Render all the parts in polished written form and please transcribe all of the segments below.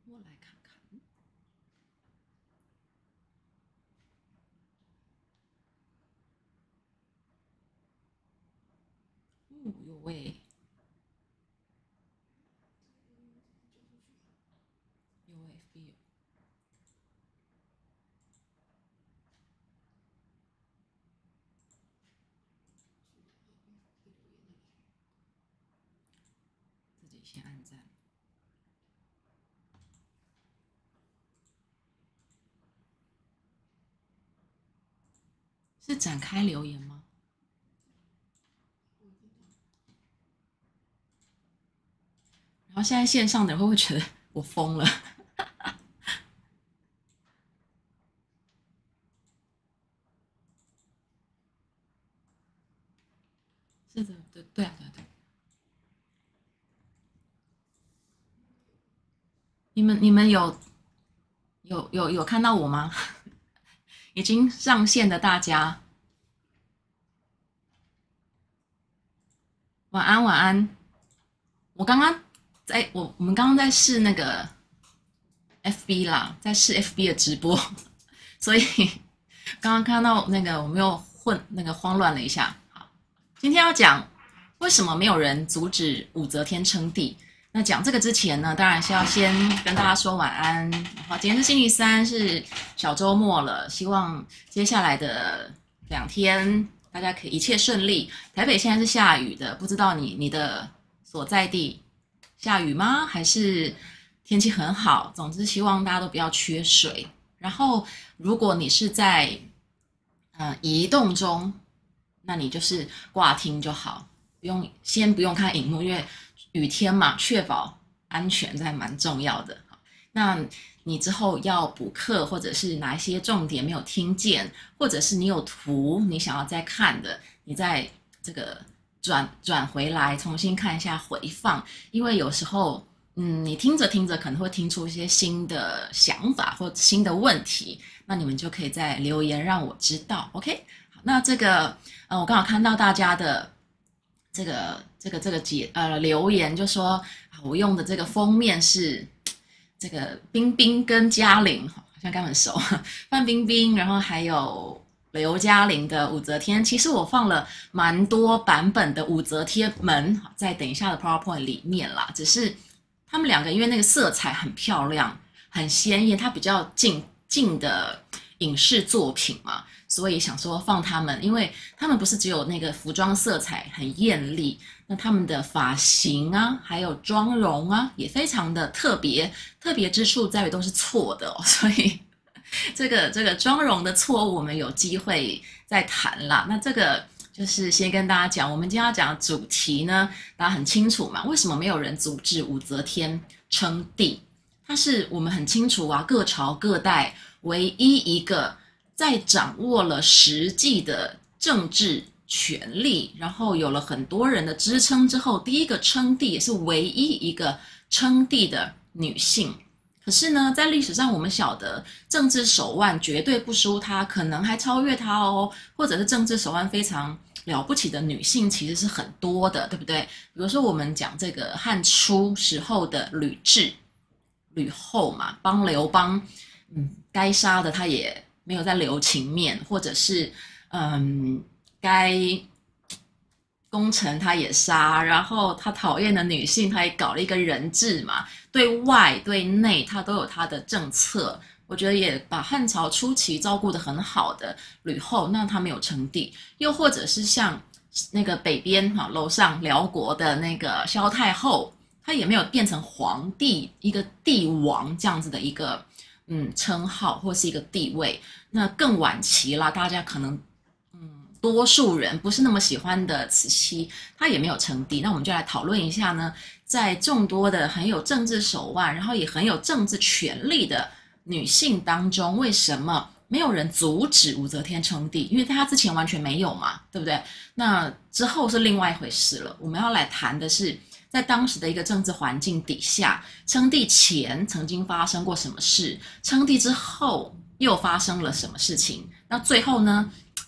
我来看看。有诶，有 FB 有。自己先按赞。是展开留言吗？然后现在线上的人会不会觉得我疯了？是的，对啊，对。你们有看到我吗？已经上线的大家，晚安晚安。我刚刚我们刚刚在试那个 FB 啦，在试 FB 的直播，所以刚刚看到那个我们又慌乱了一下。好，今天要讲为什么没有人阻止武则天称帝。那讲这个之前呢，当然是要先跟大家说晚安。好，今天是星期三，是小周末了，希望接下来的2天大家可以一切顺利。台北现在是下雨的，不知道你的所在地下雨吗？还是天气很好？总之希望大家都不要缺水。然后如果你是在移动中，那你就是挂听就好，先不用看荧幕，因为雨天嘛，确保安全这还蛮重要的。那你之后要补课，或者是哪一些重点没有听见，或者是你有图你想要再看的，你再这个转回来重新看一下回放，因为有时候你听着听着可能会听出一些新的想法或新的问题，那你们就可以在留言让我知道。 OK， 好，那这个我刚好看到大家的这个留言，就说我用的这个封面是这个冰冰跟嘉玲，好像刚很熟，范冰冰，然后还有刘嘉玲的武则天。其实我放了蛮多版本的武则天们在等一下的 PowerPoint 里面啦，只是他们两个因为那个色彩很漂亮很鲜艳，它比较近的影视作品嘛，所以想说放他们，因为他们不是只有那个服装色彩很艳丽，那他们的发型啊还有妆容啊也非常的特别，特别之处在于都是错的哦，所以这个妆容的错误我们有机会再谈啦。那这个就是先跟大家讲，我们今天要讲的主题呢，大家很清楚嘛，为什么没有人阻止武则天称帝？它是我们很清楚啊，各朝各代唯一一个在掌握了实际的政治权力，然后有了很多人的支撑之后，第一个称帝，也是唯一一个称帝的女性。可是呢，在历史上我们晓得政治手腕绝对不输她，可能还超越她哦，或者是政治手腕非常了不起的女性其实是很多的，对不对？比如说我们讲这个汉初时候的吕雉、吕后嘛，帮刘邦该杀的他也没有在留情面，或者是该功臣他也杀，然后他讨厌的女性他也搞了一个人质嘛，对外对内他都有他的政策。我觉得也把汉朝初期照顾得很好的吕后，那他没有称帝。又或者是像那个北边楼上辽国的那个萧太后，她也没有变成皇帝一个帝王这样子的一个称号或是一个地位。那更晚期啦，大家可能多数人不是那么喜欢的慈禧，她也没有称帝。那我们就来讨论一下呢，在众多的很有政治手腕，然后也很有政治权力的女性当中，为什么没有人阻止武则天称帝？因为在她之前完全没有嘛，对不对？那之后是另外一回事了。我们要来谈的是，在当时的一个政治环境底下，称帝前曾经发生过什么事，称帝之后又发生了什么事情。那最后呢，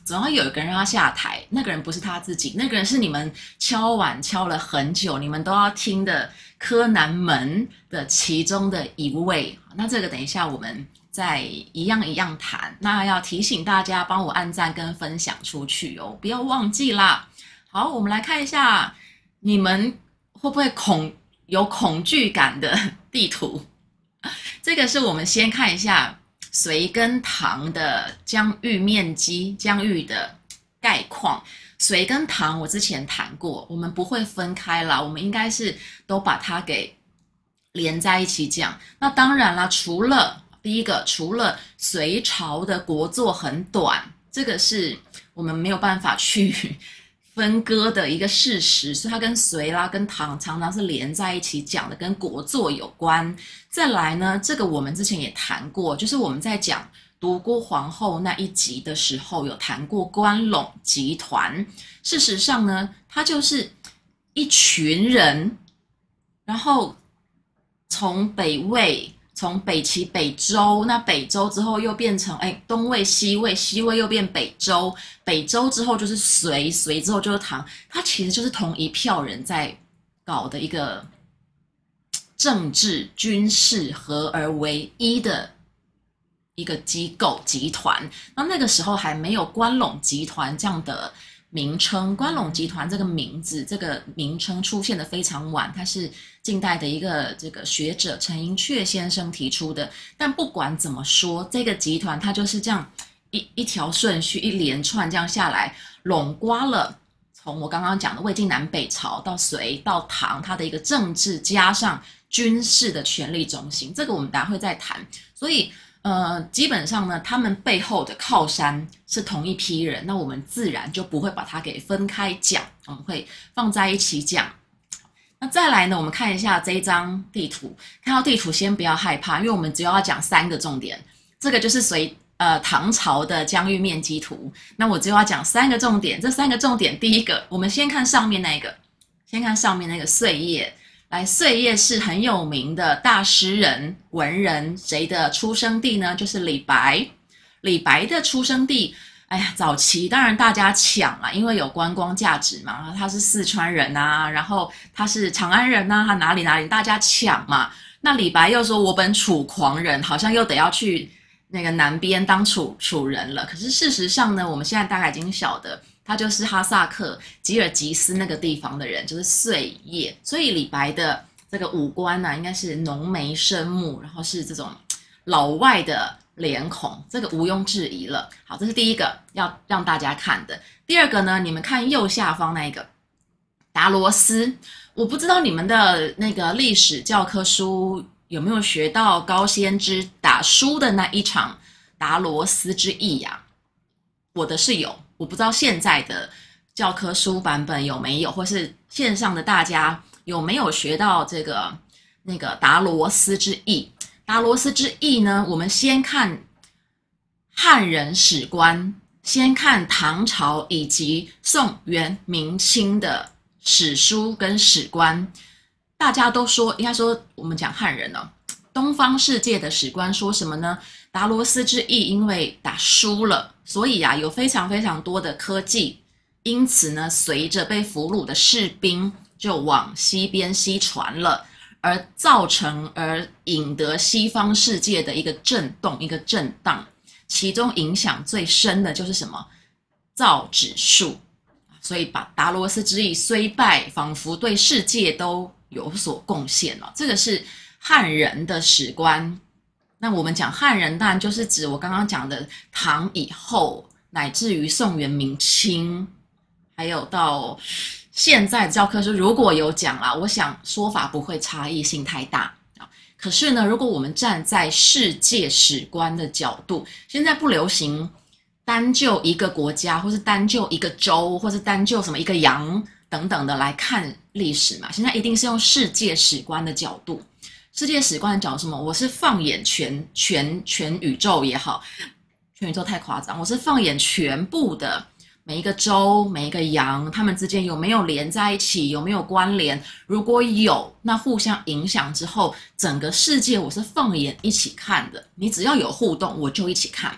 总要有一个人让他下台，那个人不是他自己，那个人是你们敲碗敲了很久，你们都要听的柯南门的其中的一位。那这个等一下我们再一样一样谈。那要提醒大家帮我按赞跟分享出去哦，不要忘记啦。好，我们来看一下你们会不会有恐惧感的地图。这个是我们先看一下隋跟唐的疆域面积、疆域的概况。隋跟唐我之前谈过，我们不会分开啦，我们应该是都把它给连在一起讲。那当然啦，第一个，除了隋朝的国祚很短，这个是我们没有办法去分割的一个事实，所以它跟隋啦、跟唐常常是连在一起讲的，跟国祚有关。再来呢，这个我们之前也谈过，就是我们在讲独孤皇后那一集的时候有谈过关陇集团。事实上呢，它就是一群人，然后从北魏，从北齐、北周，那北周之后又变成东魏、西魏，西魏又变北周，北周之后就是隋，隋之后就是唐，它其实就是同一票人在搞的一个政治军事合而为一的一个机构集团。那个时候还没有关陇集团这样的名称，关陇集团这个名字、这个名称出现的非常晚，它是近代的一个这个学者陈寅恪先生提出的。但不管怎么说，这个集团它就是这样一条顺序、一连串这样下来，笼括了从我刚刚讲的魏晋南北朝到隋到唐，它的一个政治加上军事的权力中心。这个我们等下会再谈。所以基本上呢，他们背后的靠山是同一批人，那我们自然就不会把它给分开讲，我们会放在一起讲。那再来呢，我们看一下这一张地图。看到地图先不要害怕，因为我们只要讲3个重点。这个就是唐朝的疆域面积图。那我只要讲3个重点。这3个重点，第一个，我们先看上面那个，碎叶。来，碎叶是很有名的大诗人、文人，谁的出生地呢？就是李白。李白的出生地，早期当然大家抢啦，因为有观光价值嘛。他是四川人啊，然后他是长安人啊，他哪里大家抢嘛。那李白又说我本楚狂人，好像又得要去那个南边当楚人了。可是事实上呢，我们现在大概已经晓得，他就是哈萨克吉尔吉斯那个地方的人，就是碎叶。所以李白的这个五官呢，应该是浓眉深目，然后是这种老外的脸孔，这个毋庸置疑了。好，这是第一个要让大家看的。第二个呢，你们看右下方那个达罗斯，我不知道你们的那个历史教科书有没有学到高仙芝打输的那一场达罗斯之役呀？我的是有。我不知道现在的教科书版本有没有，或是线上的大家有没有学到这个那个达罗斯之役。达罗斯之役呢，我们先看汉人史官，先看唐朝以及宋元明清的史书跟史官。大家都说，应该说我们讲汉人东方世界的史官说什么呢？达罗斯之役因为打输了，所以有非常非常多的科技，因此呢，随着被俘虏的士兵就往西边西传了，而引得西方世界的一个震动、一个震荡。其中影响最深的就是什么？造纸术。所以把达罗斯之役虽败，仿佛对世界都有所贡献了。这个是汉人的史官。那我们讲汉人，当然就是指我刚刚讲的唐以后，乃至于宋元明清，还有到现在的教科书如果有讲啦，我想说法不会差异性太大。可是呢，如果我们站在世界史观的角度，现在不流行单就一个国家，或是单就一个州，或是单就什么一个洋等等的来看历史嘛。现在一定是用世界史观的角度。世界史观的角度什么？我是放眼全宇宙也好，全宇宙太夸张，我是放眼全部的每一个州、每一个洋，他们之间有没有连在一起，有没有关联？如果有，那互相影响之后，整个世界我是放眼一起看的。你只要有互动，我就一起看。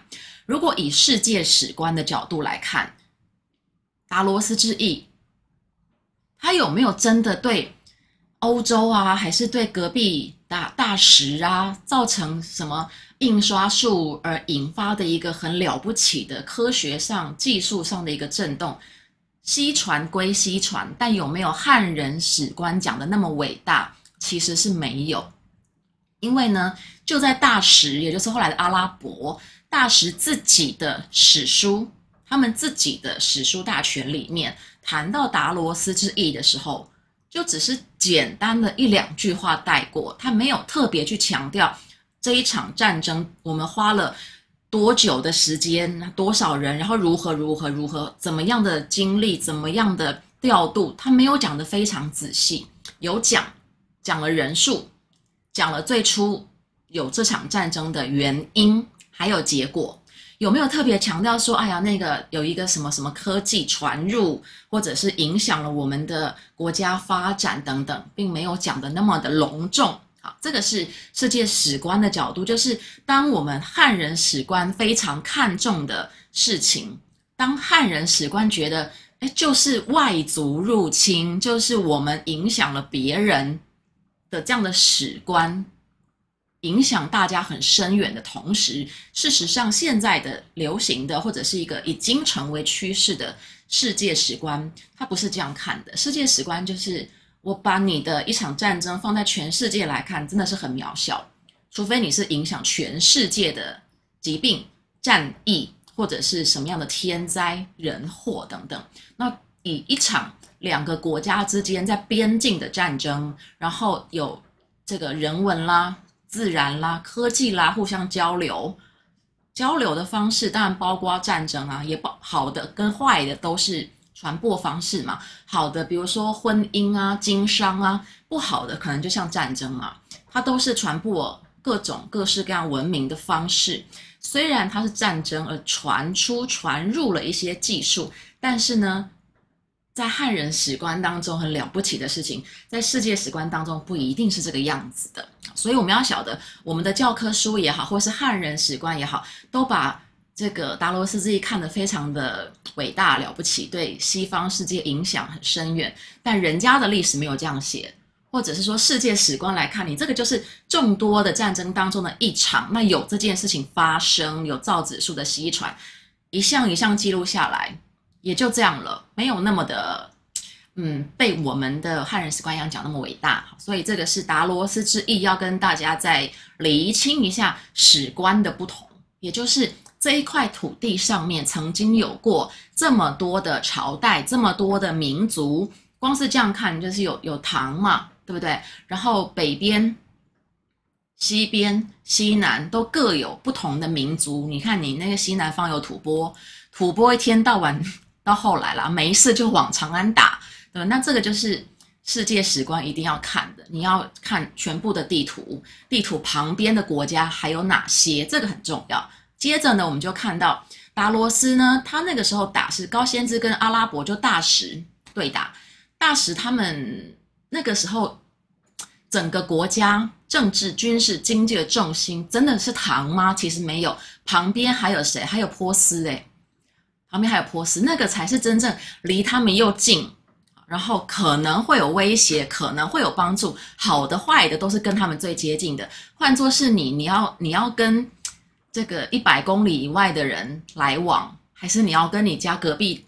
如果以世界史观的角度来看，达罗斯之役，他有没有真的对欧洲啊，还是对隔壁大石啊，造成什么印刷术而引发的一个很了不起的科学上、技术上的一个震动？西传归西传，但有没有汉人史观讲的那么伟大？其实是没有。因为呢，就在大石，也就是后来的阿拉伯大石自己的史书，他们自己的史书大全里面，谈到达罗斯之役的时候，就只是简单的一两句话带过，他没有特别去强调这一场战争我们花了多久的时间，多少人，然后如何，怎么样的精力，怎么样的调度，他没有讲得非常仔细，有讲了人数，讲了最初有这场战争的原因，还有结果。有没有特别强调说，哎呀，那个有一个什么什么科技传入，或者是影响了我们的国家发展等等，并没有讲的那么的隆重。好，这个是世界史观的角度，就是当我们汉人史观非常看重的事情，当汉人史观觉得，就是外族入侵，就是我们影响了别人的这样的史观，影响大家很深远的同时，事实上现在的流行的或者是一个已经成为趋势的世界史观，它不是这样看的。世界史观就是我把你的一场战争放在全世界来看，真的是很渺小，除非你是影响全世界的疾病、战役，或者是什么样的天灾人祸等等。那以一场两个国家之间在边境的战争，然后有这个人文啦、自然啦、科技啦互相交流的方式，当然包括战争啊，也好的跟坏的都是传播方式嘛。好的比如说婚姻啊、经商啊，不好的可能就像战争嘛，它都是传播各种各式各样文明的方式。虽然它是战争而传入了一些技术，但是呢，在汉人史观当中很了不起的事情，在世界史观当中不一定是这个样子的。所以我们要晓得，我们的教科书也好，或是汉人史观也好，都把这个达罗斯之役看得非常的伟大了不起，对西方世界影响很深远，但人家的历史没有这样写，或者是说世界史观来看，你这个就是众多的战争当中的一场，那有这件事情发生，有造纸术的西传，一项一项记录下来，也就这样了，没有那么的被我们的汉人史观一样讲那么伟大。所以这个是达罗斯之役要跟大家再厘清一下史观的不同，也就是这一块土地上面曾经有过这么多的朝代，这么多的民族，光是这样看就是有唐嘛，对不对？然后北边、西边、西南都各有不同的民族。你看你那个西南方有吐蕃一天到晚到后来啦，没事就往长安打，对吧？那这个就是世界史观一定要看的，你要看全部的地图，地图旁边的国家还有哪些，这个很重要。接着呢，我们就看到达罗斯呢，他那个时候打是高仙芝跟阿拉伯就大石对打，大石他们那个时候整个国家政治、军事、经济的重心真的是唐吗？其实没有，旁边还有谁？还有波斯旁边还有波斯，那个才是真正离他们又近，然后可能会有威胁，可能会有帮助，好的坏的都是跟他们最接近的。换作是你要跟这个100公里以外的人来往，还是你要跟你家隔壁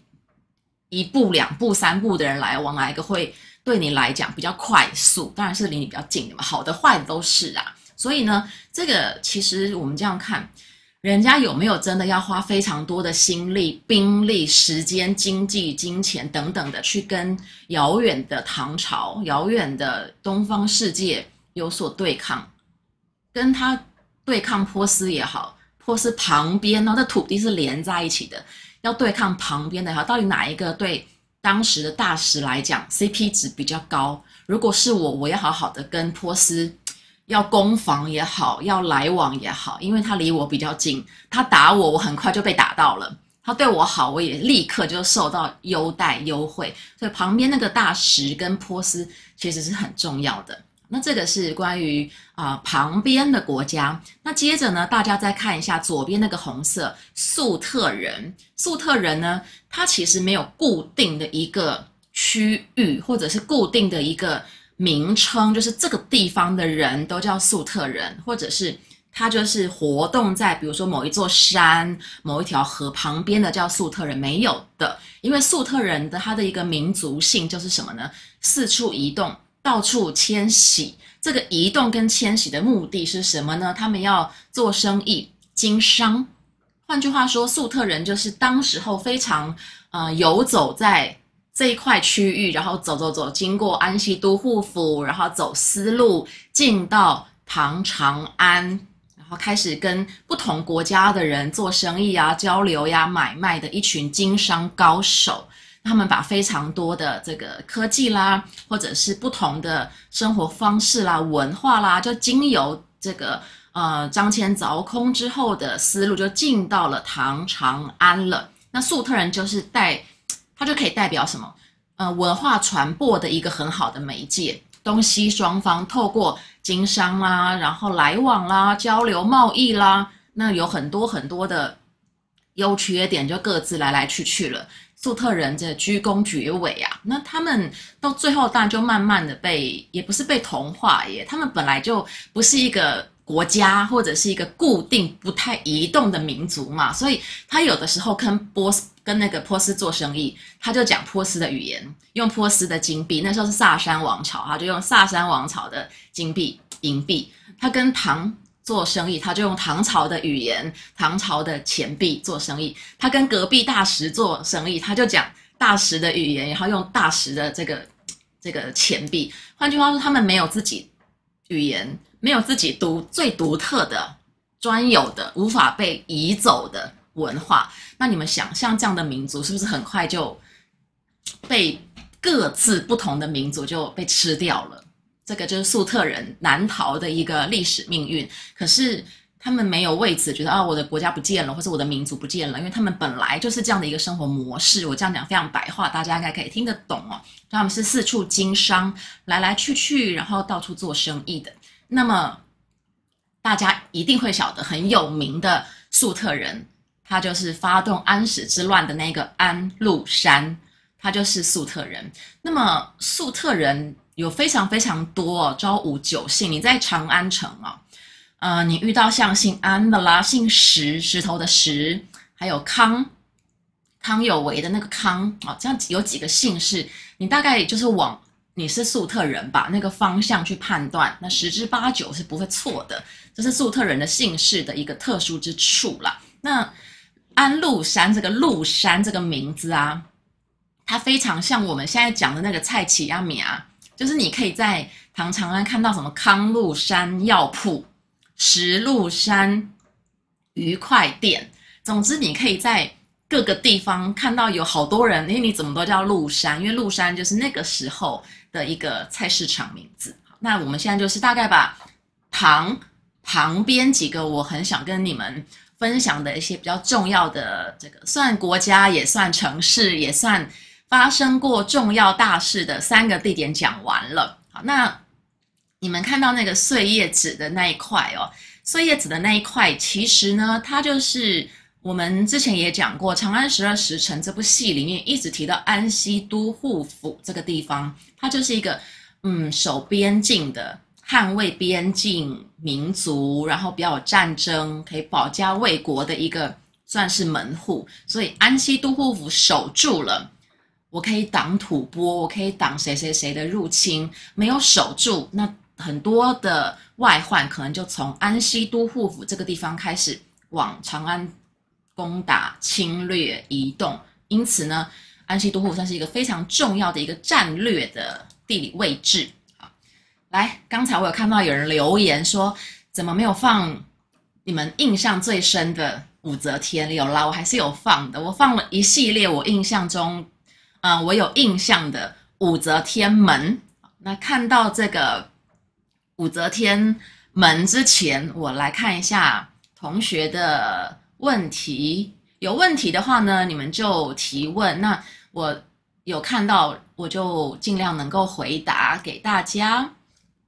1步2步3步的人来往，哪一个会对你来讲比较快速？当然是离你比较近的嘛，好的坏的都是啊。所以呢，这个其实我们这样看，人家有没有真的要花非常多的心力、兵力、时间、经济、金钱等等的去跟遥远的唐朝、遥远的东方世界有所对抗，跟他对抗波斯也好，波斯旁边呢，这土地是连在一起的，要对抗旁边的也好，到底哪一个对当时的大石来讲 CP 值比较高？如果是我要好好的跟波斯要攻防也好，要来往也好，因为他离我比较近，他打我，我很快就被打到了，他对我好，我也立刻就受到优待优惠，所以旁边那个大石跟波斯其实是很重要的。 那这个是关于旁边的国家。那接着呢，大家再看一下左边那个红色粟特人。粟特人呢，它其实没有固定的一个区域，或者是固定的一个名称，就是这个地方的人都叫粟特人，或者是他就是活动在比如说某一座山、某一条河旁边的叫粟特人，没有的。因为粟特人的他的一个民族性就是什么呢？四处移动，到处迁徙。这个移动跟迁徙的目的是什么呢？他们要做生意、经商。换句话说，粟特人就是当时候非常游走在这一块区域，然后走，经过安西都护府，然后走丝路进到唐长安，然后开始跟不同国家的人做生意啊、交流呀、买卖的一群经商高手。他们把非常多的这个科技啦，或者是不同的生活方式啦、文化啦，就经由这个张骞凿空之后的思路，就进到了唐长安了。那粟特人就是它就可以代表什么？文化传播的一个很好的媒介，东西双方透过经商啦，然后来往啦、交流贸易啦，那有很多很多的优缺点，就各自来来去了。粟特人这居功厥伟啊，那他们到最后当然就慢慢的也不是被同化耶，他们本来就不是一个国家或者是一个固定不太移动的民族嘛，所以他有的时候跟那个波斯做生意，他就讲波斯的语言，用波斯的金币，那时候是萨珊王朝，他就用萨珊王朝的金币、银币。他跟唐做生意，他就用唐朝的语言、唐朝的钱币做生意。他跟隔壁大食做生意，他就讲大食的语言，然后用大食的这个钱币。换句话说，他们没有自己语言，没有自己最独特的、专有的、无法被移走的文化。那你们想，像这样的民族，是不是很快就被各自不同的民族就被吃掉了？这个就是粟特人难逃的一个历史命运。可是他们没有为此觉得我的国家不见了，或是我的民族不见了，因为他们本来就是这样的一个生活模式。我这样讲非常白话，大家应该可以听得懂哦。他们是四处经商，来来去，然后到处做生意的。那么大家一定会晓得很有名的粟特人，他就是发动安史之乱的那个安禄山，他就是粟特人。那么粟特人有非常非常多朝五九姓。你在长安城你遇到像姓安的啦，姓石头的石，还有康有为的那个康这样有几个姓氏，你大概就是往你是粟特人吧那个方向去判断，那10之8九是不会错的。这是粟特人的姓氏的一个特殊之处啦。那安禄山这个禄山这个名字它非常像我们现在讲的那个蔡奇亚米就是你可以在唐长安看到什么康禄山药铺、石禄山愉快店，总之你可以在各个地方看到有好多人，因为你怎么都叫禄山，因为禄山就是那个时候的一个菜市场名字。那我们现在就是大概把旁边几个我很想跟你们分享的一些比较重要的这个算国家也算城市也算发生过重要大事的3个地点讲完了。好，那你们看到那个碎叶子的那一块碎叶子的那一块其实呢，它就是我们之前也讲过《长安12时辰》这部戏里面一直提到安西都护府这个地方，它就是一个守边境的捍卫边境民族，然后不要有战争，可以保家卫国的一个算是门户。所以安西都护府守住了，我可以挡吐蕃，我可以挡谁的入侵。没有守住，那很多的外患可能就从安西都护府这个地方开始往长安攻打、侵略、移动。因此呢，安西都护府算是一个非常重要的一个战略的地理位置。好，来，刚才我有看到有人留言说，怎么没有放你们印象最深的武则天？有啦，我还是有放的，我放了一系列我印象中我有印象的武则天门。那看到这个武则天门之前，我来看一下同学的问题。有问题的话呢，你们就提问，那我有看到我就尽量能够回答给大家。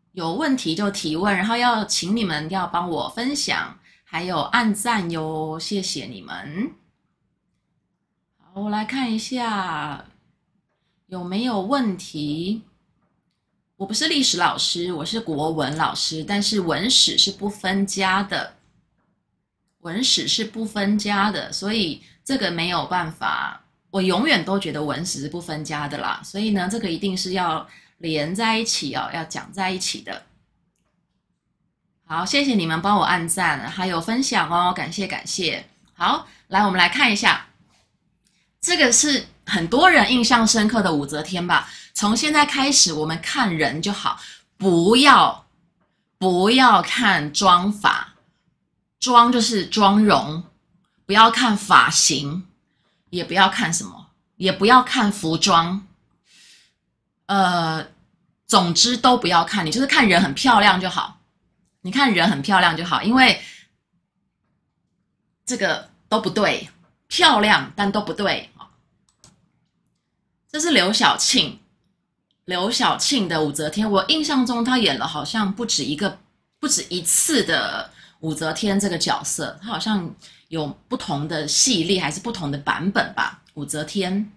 有问题就提问，然后要请你们要帮我分享，还有按赞哟，谢谢你们。好，我来看一下有没有问题。我不是历史老师，我是国文老师，但是文史是不分家的，文史是不分家的，所以这个没有办法。我永远都觉得文史是不分家的啦，所以呢，这个一定是要连在一起哦，要讲在一起的。好，谢谢你们帮我按赞，还有分享哦，感谢感谢。好，来我们来看一下，这个是很多人印象深刻的武则天吧。从现在开始，我们看人就好，不要看妆法，妆就是妆容，不要看发型，也不要看什么，也不要看服装，总之都不要看，你就是看人很漂亮就好。你看人很漂亮就好，因为这个都不对，漂亮但都不对。这是刘晓庆的武则天，我印象中她演了好像不止一次的武则天这个角色，她好像有不同的系列还是不同的版本吧。武则天，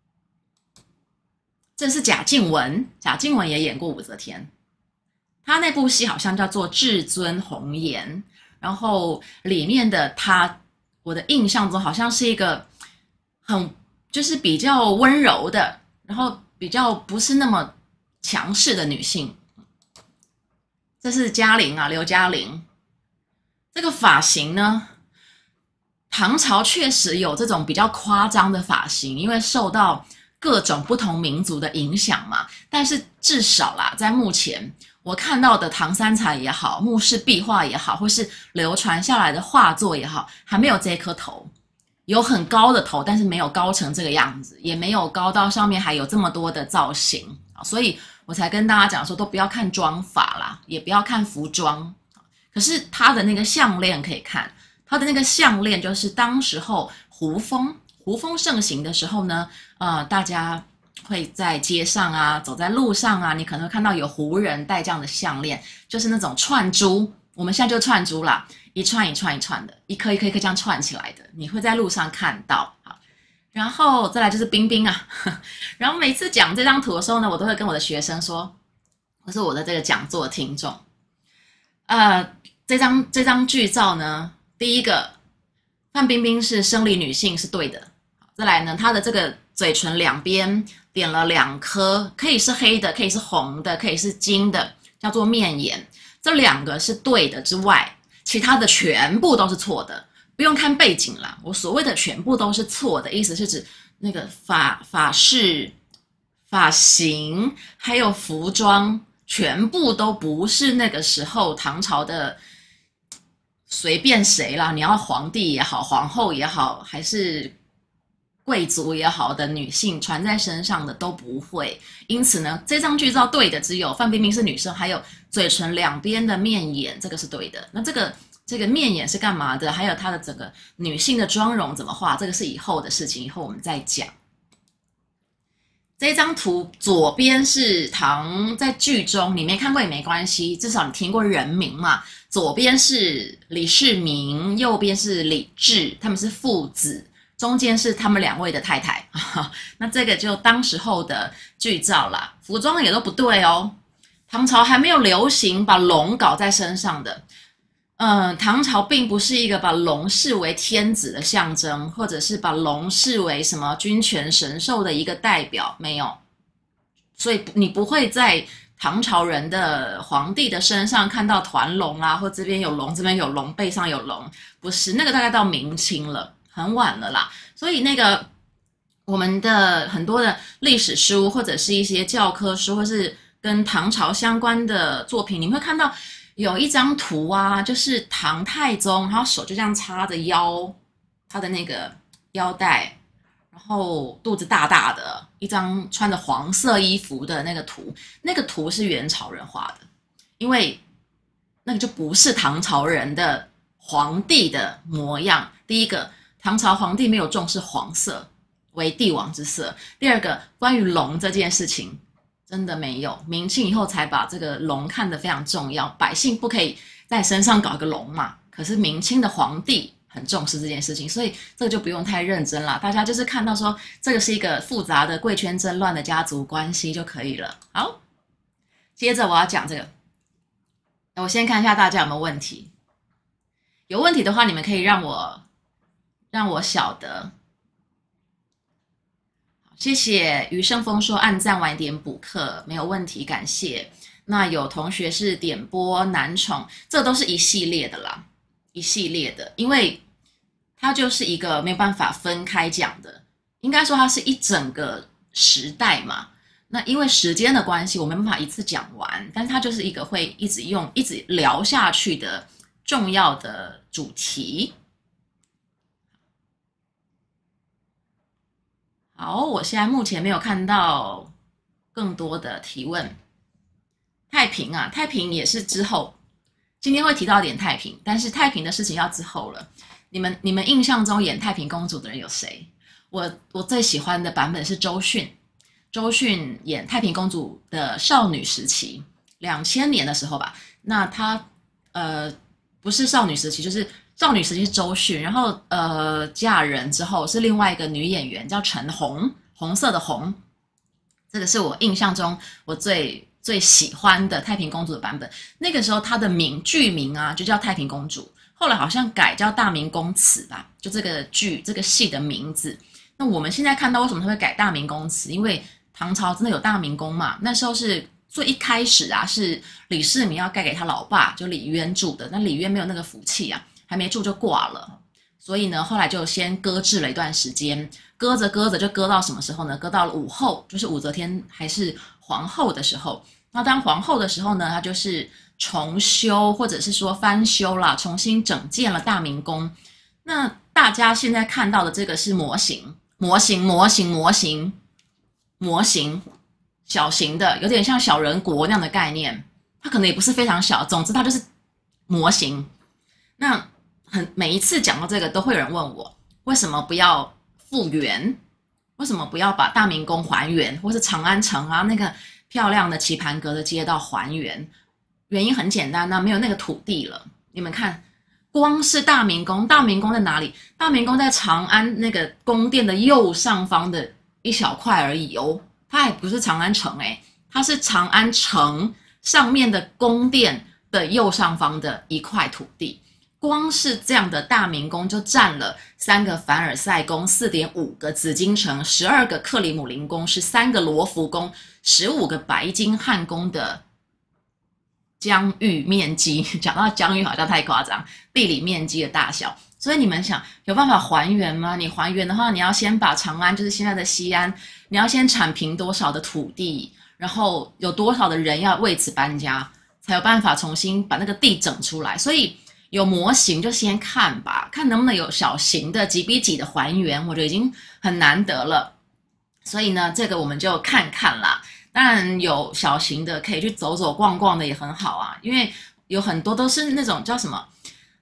这是贾静雯也演过武则天。他那部戏好像叫做《至尊红颜》，然后里面的他，我的印象中好像是一个就是比较温柔的，然后比较不是那么强势的女性。这是嘉玲啊，刘嘉玲。这个发型呢，唐朝确实有这种比较夸张的发型，因为受到各种不同民族的影响嘛。但是至少啦，在目前我看到的唐三彩也好，墓室壁画也好，或是流传下来的画作也好，还没有这颗头。有很高的头，但是没有高成这个样子，也没有高到上面还有这么多的造型，所以我才跟大家讲说，都不要看妆法啦，也不要看服装。可是他的那个项链可以看，他的那个项链就是当时候胡风盛行的时候呢，大家会在街上啊，走在路上啊，你可能会看到有胡人戴这样的项链，就是那种串珠，我们现在就串珠啦，一串一串一串的，一颗一颗一颗这样串起来的，你会在路上看到。好，然后再来就是冰冰啊，然后每次讲这张图的时候呢，我都会跟我的学生说，我是我的这个讲座听众，这张剧照呢，第一个范冰冰是生理女性是对的，再来呢，她的这个嘴唇两边点了2颗，可以是黑的，可以是红的，可以是金的，叫做面眼，这2个是对的之外，其他的全部都是错的。不用看背景啦，我所谓的全部都是错的意思是指那个发饰、发型还有服装全部都不是那个时候唐朝的随便谁啦，你要皇帝也好，皇后也好，还是贵族也好的女性穿在身上的都不会。因此呢，这张剧照对的只有范冰冰是女生，还有嘴唇两边的面眼，这个是对的。那这个面眼是干嘛的？还有她的整个女性的妆容怎么画，这个是以后的事情，以后我们再讲。这张图左边是唐，在剧中你没看过也没关系，至少你听过人名嘛。左边是李世民，右边是李治，他们是父子，中间是他们2位的太太。那这个就当时候的剧照啦，服装也都不对哦。唐朝还没有流行把龙搞在身上的。唐朝并不是一个把龙视为天子的象征，或者是把龙视为什么君权神授的一个代表，没有。所以你不会在唐朝人的皇帝的身上看到团龙啊，或这边有龙，这边有龙，背上有龙，不是，那个大概到明清了，很晚了啦。所以那个我们的很多的历史书或者是一些教科书，或是跟唐朝相关的作品，你会看到有一张图啊，就是唐太宗，然后手就这样插着腰，他的那个腰带，然后肚子大大的，一张穿着黄色衣服的那个图，那个图是元朝人画的，因为那个就不是唐朝人的皇帝的模样。第一个，唐朝皇帝没有重视黄色为帝王之色；第二个，关于龙这件事情， 真的没有。明清以后才把这个龙看得非常重要，百姓不可以在身上搞一个龙嘛。可是明清的皇帝很重视这件事情，所以这个就不用太认真啦。大家就是看到说这个是一个复杂的贵圈争乱的家族关系就可以了。好，接着我要讲这个，我先看一下大家有没有问题。有问题的话，你们可以让我晓得。谢谢余胜峰说按赞晚点补课，没有问题，感谢。那有同学是点播男宠，这都是一系列的啦，一系列的，因为它就是一个没有办法分开讲的，应该说它是一整个时代嘛。那因为时间的关系，我没办法一次讲完，但是它就是一个会一直聊下去的重要的主题。好，我现在目前没有看到更多的提问。太平啊，太平也是之后，今天会提到一点太平，但是太平的事情要之后了。你们印象中演太平公主的人有谁？我最喜欢的版本是周迅，周迅演太平公主的少女时期，2000年的时候吧。那她不是少女时期，就是少女时期是周迅，然后嫁人之后是另外一个女演员叫陈红，红色的红。这个是我印象中我最喜欢的太平公主的版本。那个时候她的剧名啊就叫太平公主，后来好像改叫大明宫词吧，就这个戏的名字。那我们现在看到为什么他会改大明宫词，因为唐朝真的有大明宫嘛，那时候是最一开始啊是李世民要盖给他老爸就李渊住的，那李渊没有那个福气啊，还没住就挂了，所以呢后来就先搁置了一段时间，搁着就搁到什么时候呢？搁到了武后，就是武则天还是皇后的时候。那当皇后的时候呢，她就是重修或者是说翻修啦，重新整建了大明宫。那大家现在看到的这个是模型，小型的，有点像小人国那样的概念。它可能也不是非常小，总之它就是模型。那每一次讲到这个，都会有人问我，为什么不要复原？为什么不要把大明宫还原，或是长安城啊那个漂亮的棋盘格的街道还原？原因很简单，那没有那个土地了。你们看，光是大明宫在哪里？大明宫在长安那个宫殿的右上方的一小块而已哦，它还不是长安城它是长安城上面的宫殿的右上方的一块土地。光是这样的大明宫就占了3个凡尔赛宫、4.5个紫禁城、12个克里姆林宫、13个罗浮宫、15个白金汉宫的疆域面积。讲到疆域好像太夸张，地理面积的大小。所以你们想有办法还原吗？你还原的话，你要先把长安，就是现在的西安，你要先铲平多少的土地，然后有多少的人要为此搬家，才有办法重新把那个地整出来。所以有模型就先看吧，看能不能有小型的几比几的还原，我觉得已经很难得了。所以呢，这个我们就看看啦。当然有小型的可以去走走逛逛的也很好啊，因为有很多都是那种叫什么，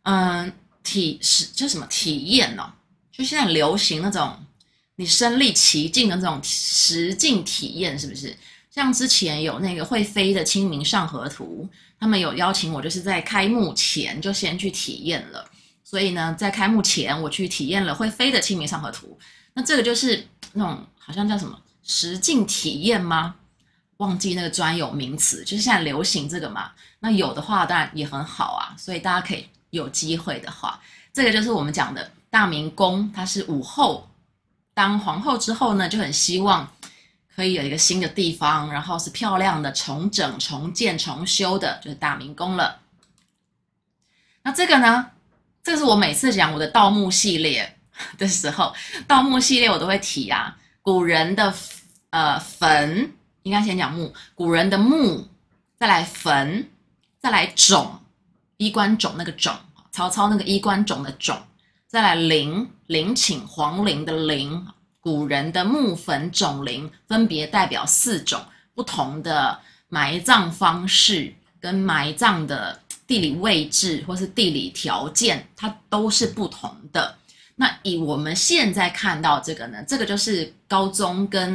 体验哦，就现在流行那种你身临其境的那种实境体验，是不是？像之前有那个会飞的清明上河图，他们有邀请我，就是在开幕前就先去体验了。所以呢，在开幕前我去体验了会飞的清明上河图。那这个就是那种好像叫什么实境体验吗？忘记那个专有名词，就是现在流行这个嘛。那有的话当然也很好啊，所以大家可以有机会的话，这个就是我们讲的大明宫，它是武后当皇后之后呢，就很希望可以有一个新的地方，然后是漂亮的重整、重建、重修的，就是大明宫了。那这个呢，这是我每次讲我的盗墓系列的时候，盗墓系列我都会提啊，古人的坟，应该先讲墓，古人的墓，再来坟，再来冢，衣冠冢那个冢，曹操那个衣冠冢的冢，再来陵寝皇陵的陵。古人的墓坟冢陵分别代表4种不同的埋葬方式跟埋葬的地理位置或是地理条件，它都是不同的。那以我们现在看到这个呢，这个就是高宗跟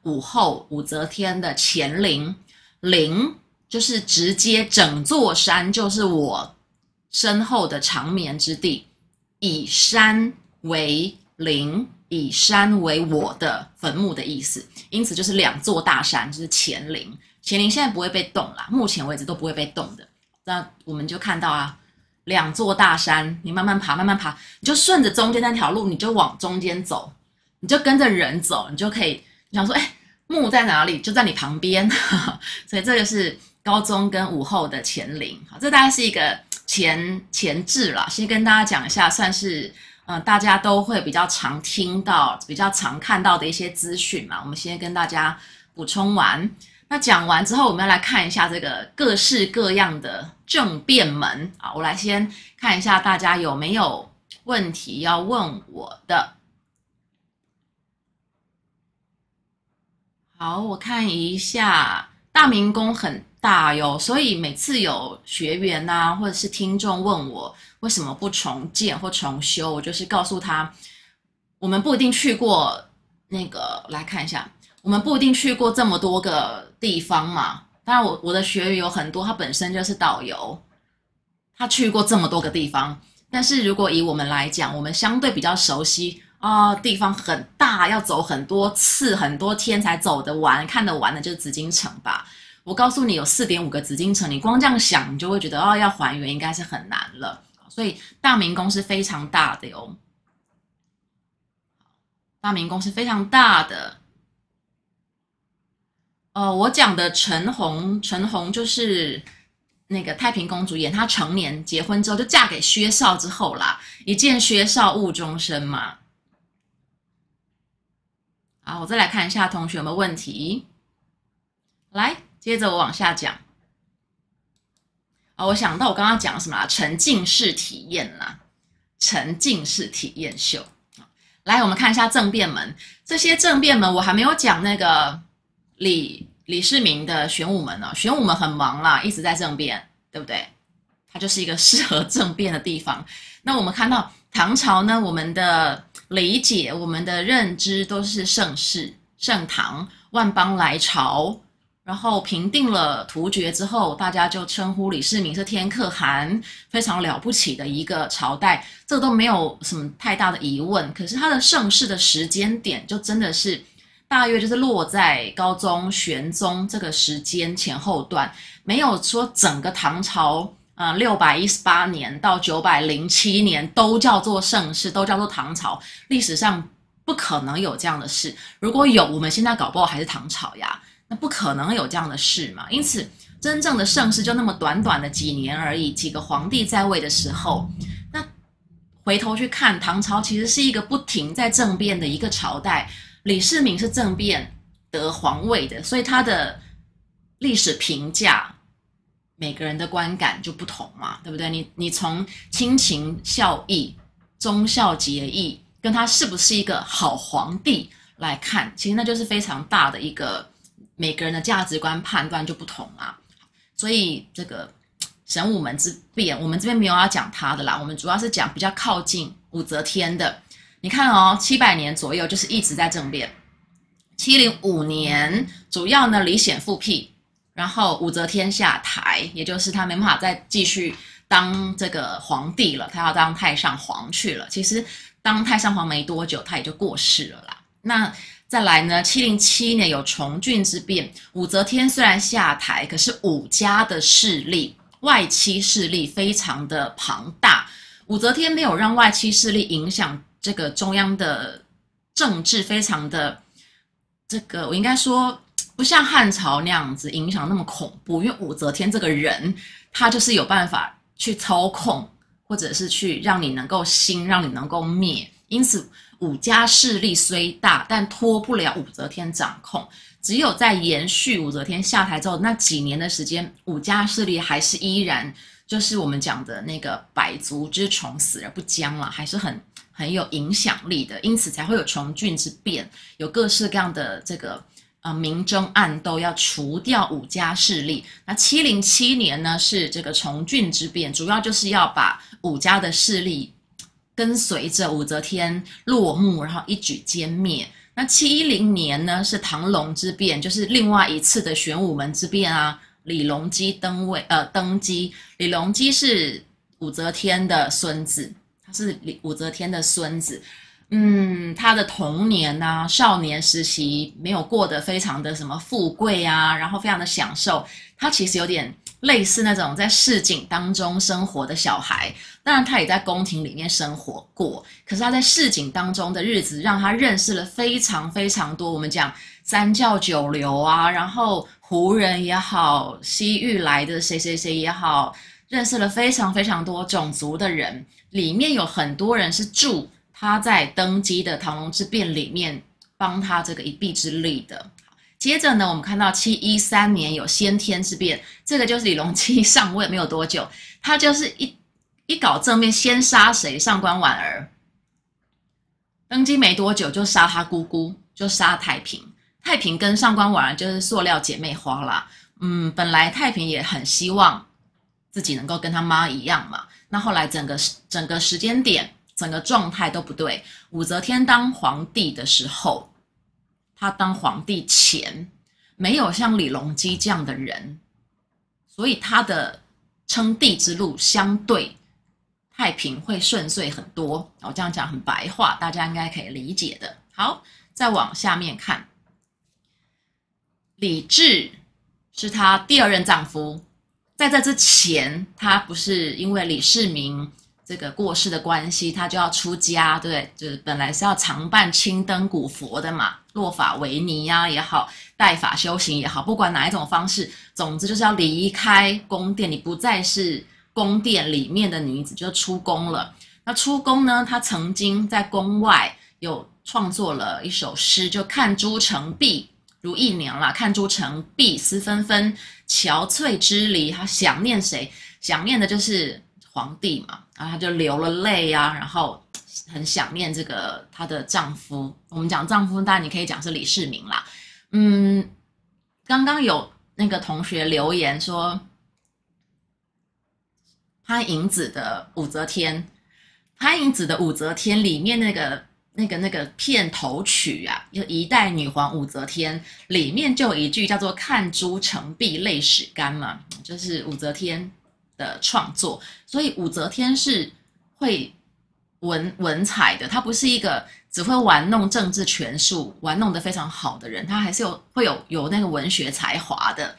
武后武则天的乾陵，陵就是直接整座山就是我身后的长眠之地，以山为陵，以山为我的坟墓的意思，因此就是2座大山，就是乾陵。乾陵现在不会被动啦，目前为止都不会被动的。那我们就看到啊，2座大山，你慢慢爬，慢慢爬，你就顺着中间那条路，你就往中间走，你就跟着人走，你就可以想说，墓在哪里？就在你旁边。所以这个是高宗跟武后的乾陵。好，这大概是一个前置啦，先跟大家讲一下，算是大家都会比较常听到、比较常看到的一些资讯嘛。我们先跟大家补充完。那讲完之后，我们要来看一下这个各式各样的政变们啊。我来先看一下大家有没有问题要问我的。好，我看一下，大明宫很大哟，所以每次有学员啊，或者是听众问我为什么不重建或重修，我就是告诉他，我们不一定去过那个，来看一下。我们不一定去过这么多个地方嘛，当然我的学员有很多，他本身就是导游，他去过这么多个地方。但是如果以我们来讲，我们相对比较熟悉地方很大，要走很多次、很多天才走得完、看得完的，就是紫禁城吧。我告诉你，有4.5个紫禁城，你光这样想，你就会觉得要还原应该是很难了。所以大明宫是非常大的哟，大明宫是非常大的。我讲的陈红就是那个太平公主演，她成年结婚之后就嫁给薛绍之后啦，一见薛绍误终身嘛。好，我再来看一下同学们问题。来，接着我往下讲。我想到我刚刚讲什么啦？沉浸式体验啦，沉浸式体验秀。来，我们看一下政变门。这些政变门我还没有讲那个李世民的玄武门哦，玄武门很忙啦，一直在政变，对不对？它就是一个适合政变的地方。那我们看到唐朝呢，我们的理解、我们的认知都是盛世、盛唐，万邦来朝，然后平定了突厥之后，大家就称呼李世民是天可汗，非常了不起的一个朝代，这个都没有什么太大的疑问。可是它的盛世的时间点，就真的是大约就是落在高宗、玄宗这个时间前后段，没有说整个唐朝618年到907年都叫做盛世，都叫做唐朝，历史上不可能有这样的事。如果有，我们现在搞不好还是唐朝呀，那不可能有这样的事嘛。因此，真正的盛世就那么短短的几年而已，几个皇帝在位的时候，那回头去看，唐朝其实是一个不停在政变的一个朝代。李世民是政变得皇位的，所以他的历史评价，每个人的观感就不同嘛，对不对？你从亲情孝义、忠孝节义，跟他是不是一个好皇帝来看，其实那就是非常大的一个每个人的价值观判断就不同啊。所以这个神武门之变，我们这边没有要讲他的啦，我们主要是讲比较靠近武则天的。你看哦，700年左右就是一直在政变。705年主要呢李显复辟，然后武则天下台，也就是他没办法再继续当这个皇帝了，他要当太上皇去了。其实当太上皇没多久，他也就过世了啦。那再来呢，707年有重峻之变，武则天虽然下台，可是武家的势力、外戚势力非常的庞大。武则天没有让外戚势力影响这个中央的政治，非常的这个我应该说不像汉朝那样子影响那么恐怖，因为武则天这个人，他就是有办法去操控，或者是去让你能够兴，让你能够灭。因此武家势力虽大，但脱不了武则天掌控。只有在延续武则天下台之后那几年的时间，武家势力还是依然就是我们讲的那个百足之虫，死而不僵了，还是很有影响力的。因此才会有重峻之变，有各式各样的这个明争暗斗，要除掉武家势力。那707年呢是这个重峻之变，主要就是要把武家的势力跟随着武则天落幕，然后一举歼灭。 那710年呢是唐隆之变，就是另外一次的玄武门之变啊。李隆基登基，李隆基是武则天的孙子，他是武则天的孙子。他的童年啊，少年时期没有过得非常的什么富贵啊，然后非常的享受，他其实有点类似那种在市井当中生活的小孩。当然他也在宫廷里面生活过，可是他在市井当中的日子让他认识了非常非常多，我们讲三教九流啊，然后胡人也好，西域来的谁谁谁也好，认识了非常非常多种族的人，里面有很多人是助他在登基的唐隆之变里面帮他这个一臂之力的。接着呢，我们看到713年有先天之变，这个就是李隆基上位没有多久，他就是一搞正面，先杀谁？上官婉儿。登基没多久就杀他姑姑，就杀太平。太平跟上官婉儿就是塑料姐妹花啦。本来太平也很希望自己能够跟他妈一样嘛。那后来整个时间点，整个状态都不对。武则天当皇帝的时候，他当皇帝前没有像李隆基这样的人，所以他的称帝之路相对太平会顺遂很多。我这样讲很白话，大家应该可以理解的。好，再往下面看，李治是他第二任丈夫。在这之前，他不是因为李世民这个过世的关系，他就要出家，对，就是本来是要常伴青灯古佛的嘛，落发为尼啊也好，带发修行也好，不管哪一种方式，总之就是要离开宫殿，你不再是宫殿里面的女子，就出宫了。那出宫呢，他曾经在宫外有创作了一首诗，就看朱成碧如意娘啦，看朱成碧思纷纷，憔悴之离。他想念谁？想念的就是皇帝嘛，然后他就流了泪啊，然后很想念这个她的丈夫。我们讲丈夫，当然你可以讲是李世民啦。刚刚有那个同学留言说，潘迎紫的武则天，潘迎紫的武则天里面那个片头曲啊，就一代女皇武则天里面就有一句叫做看朱成碧泪始干嘛，就是武则天的创作。所以武则天是会文采的，她不是一个只会玩弄政治权术玩弄得非常好的人，她还是会有那个文学才华的。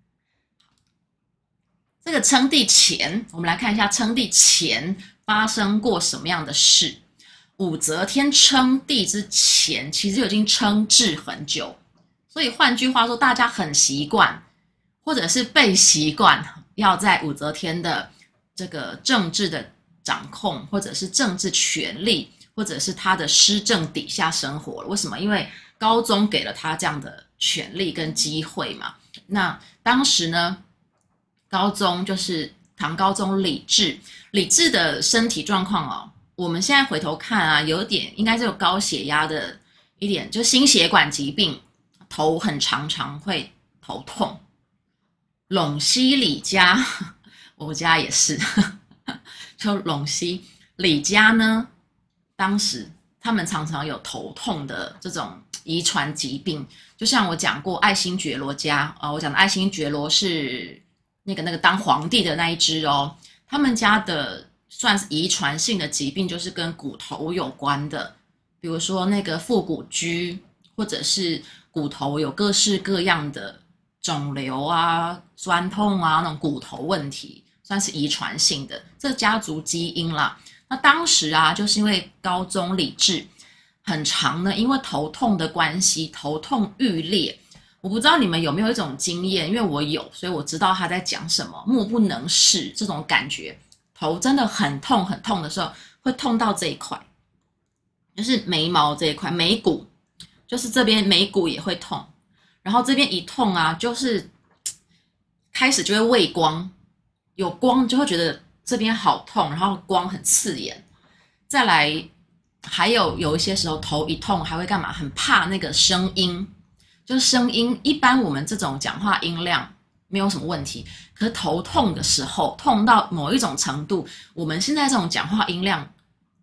这个称帝前，我们来看一下称帝前发生过什么样的事。武则天称帝之前，其实就已经称制很久，所以换句话说，大家很习惯，或者是被习惯，要在武则天的这个政治的掌控，或者是政治权力，或者是他的施政底下生活了。为什么？因为高宗给了他这样的权力跟机会嘛。那当时呢，高宗就是唐高宗李治，李治的身体状况哦。我们现在回头看啊，有点应该是有高血压的一点，就心血管疾病，头很常会头痛。陇西李家，我家也是，就陇西李家呢，当时他们常常有头痛的这种遗传疾病，就像我讲过爱新觉罗家我讲的爱新觉罗是那个当皇帝的那一支哦，他们家的算是遗传性的疾病，就是跟骨头有关的，比如说那个腹股居，或者是骨头有各式各样的肿瘤啊、酸痛啊，那种骨头问题，算是遗传性的，这家族基因啦。那当时啊，就是因为高宗李治很长呢，因为头痛的关系，头痛欲裂。我不知道你们有没有一种经验，因为我有，所以我知道他在讲什么，目不能视这种感觉。头真的很痛很痛的时候，会痛到这一块，就是眉毛这一块，眉骨，就是这边眉骨也会痛，然后这边一痛啊，就是开始就会畏光，有光就会觉得这边好痛，然后光很刺眼。再来还有一些时候头一痛还会干嘛？很怕那个声音，就是声音一般我们这种讲话音量没有什么问题，可是头痛的时候，痛到某一种程度，我们现在这种讲话音量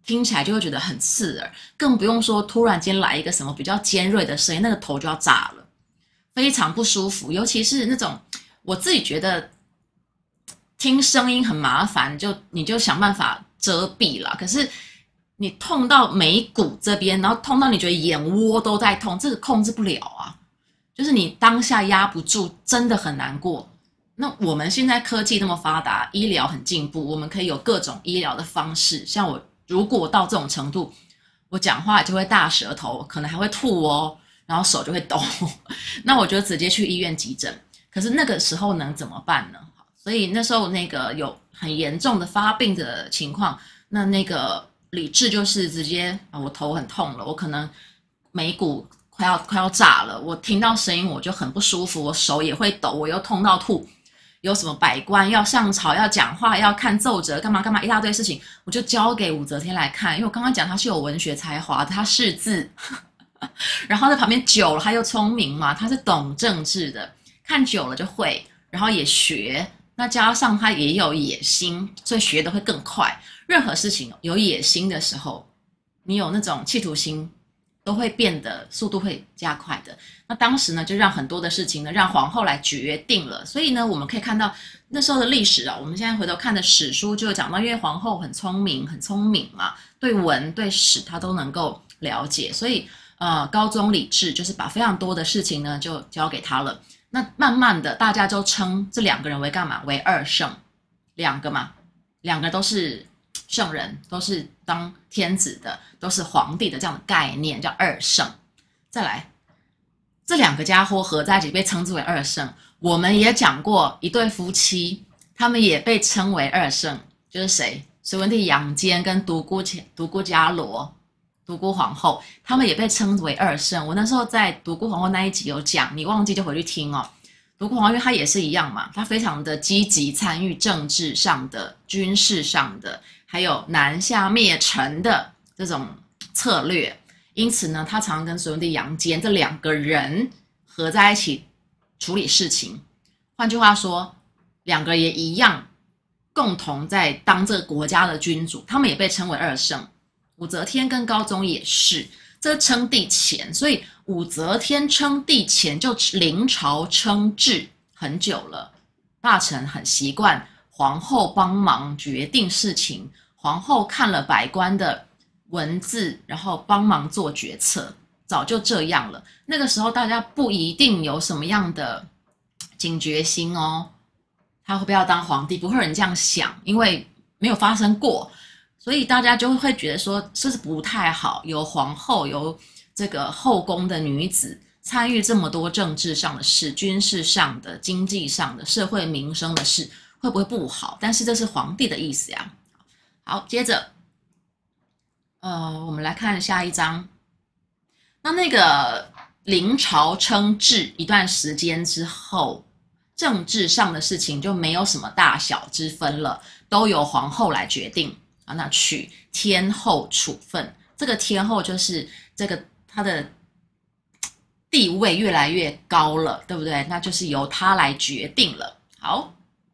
听起来就会觉得很刺耳，更不用说突然间来一个什么比较尖锐的声音，那个头就要炸了，非常不舒服。尤其是那种我自己觉得听声音很麻烦，你就想办法遮蔽啦。可是你痛到眉骨这边，然后痛到你觉得眼窝都在痛，这个控制不了啊。就是你当下压不住，真的很难过。那我们现在科技那么发达，医疗很进步，我们可以有各种医疗的方式。像我如果到这种程度，我讲话就会大舌头，可能还会吐哦，然后手就会抖，那我就直接去医院急诊。可是那个时候能怎么办呢？所以那时候那个有很严重的发病的情况，那个理智就是直接我头很痛了，我可能眉骨快要炸了，我听到声音我就很不舒服，我手也会抖，我又痛到吐，有什么百官要上朝要讲话要看奏折干嘛干嘛一大堆事情，我就交给武则天来看，因为我刚刚讲他是有文学才华的，他识字然后在旁边久了他又聪明嘛，他是懂政治的，看久了就会，然后也学，那加上他也有野心，所以学的会更快。任何事情有野心的时候，你有那种企图心，都会变得速度会加快的。那当时呢，就让很多的事情呢，让皇后来决定了。所以呢，我们可以看到那时候的历史啊，我们现在回头看的史书就有讲到，因为皇后很聪明嘛，对文对史她都能够了解，所以高宗李治就是把非常多的事情呢就交给他了。那慢慢的，大家就称这两个人为干嘛？为二圣，两个都是圣人，都是当天子的，都是皇帝的这样的概念，叫二圣。再来，这两个家伙合在一起被称之为二圣。我们也讲过一对夫妻，他们也被称为二圣，就是谁？隋文帝杨坚跟独孤伽罗。独孤皇后，他们也被称为二圣。我那时候在独孤皇后那一集有讲，你忘记就回去听哦。独孤皇后因为她也是一样嘛，她非常的积极参与政治上的、军事上的，还有南下灭陈的这种策略。因此呢，她常常跟隋文帝杨坚这两个人合在一起处理事情。换句话说，两个也一样，共同在当这个国家的君主，他们也被称为二圣。武则天跟高宗也是，这称帝前，所以武则天称帝前就临朝称制很久了，大臣很习惯皇后帮忙决定事情，皇后看了百官的文字，然后帮忙做决策，早就这样了。那个时候大家不一定有什么样的警觉心哦，他会不要当皇帝，不会有人这样想，因为没有发生过。所以大家就会觉得说这是不太好，有皇后有这个后宫的女子参与这么多政治上的事、军事上的、经济上的、社会民生的事，会不会不好？但是这是皇帝的意思呀。好，接着我们来看下一章。那个临朝称制一段时间之后，政治上的事情就没有什么大小之分了，都由皇后来决定。那取天后处分，这个天后就是这个她的地位越来越高了，对不对？那就是由她来决定了。好，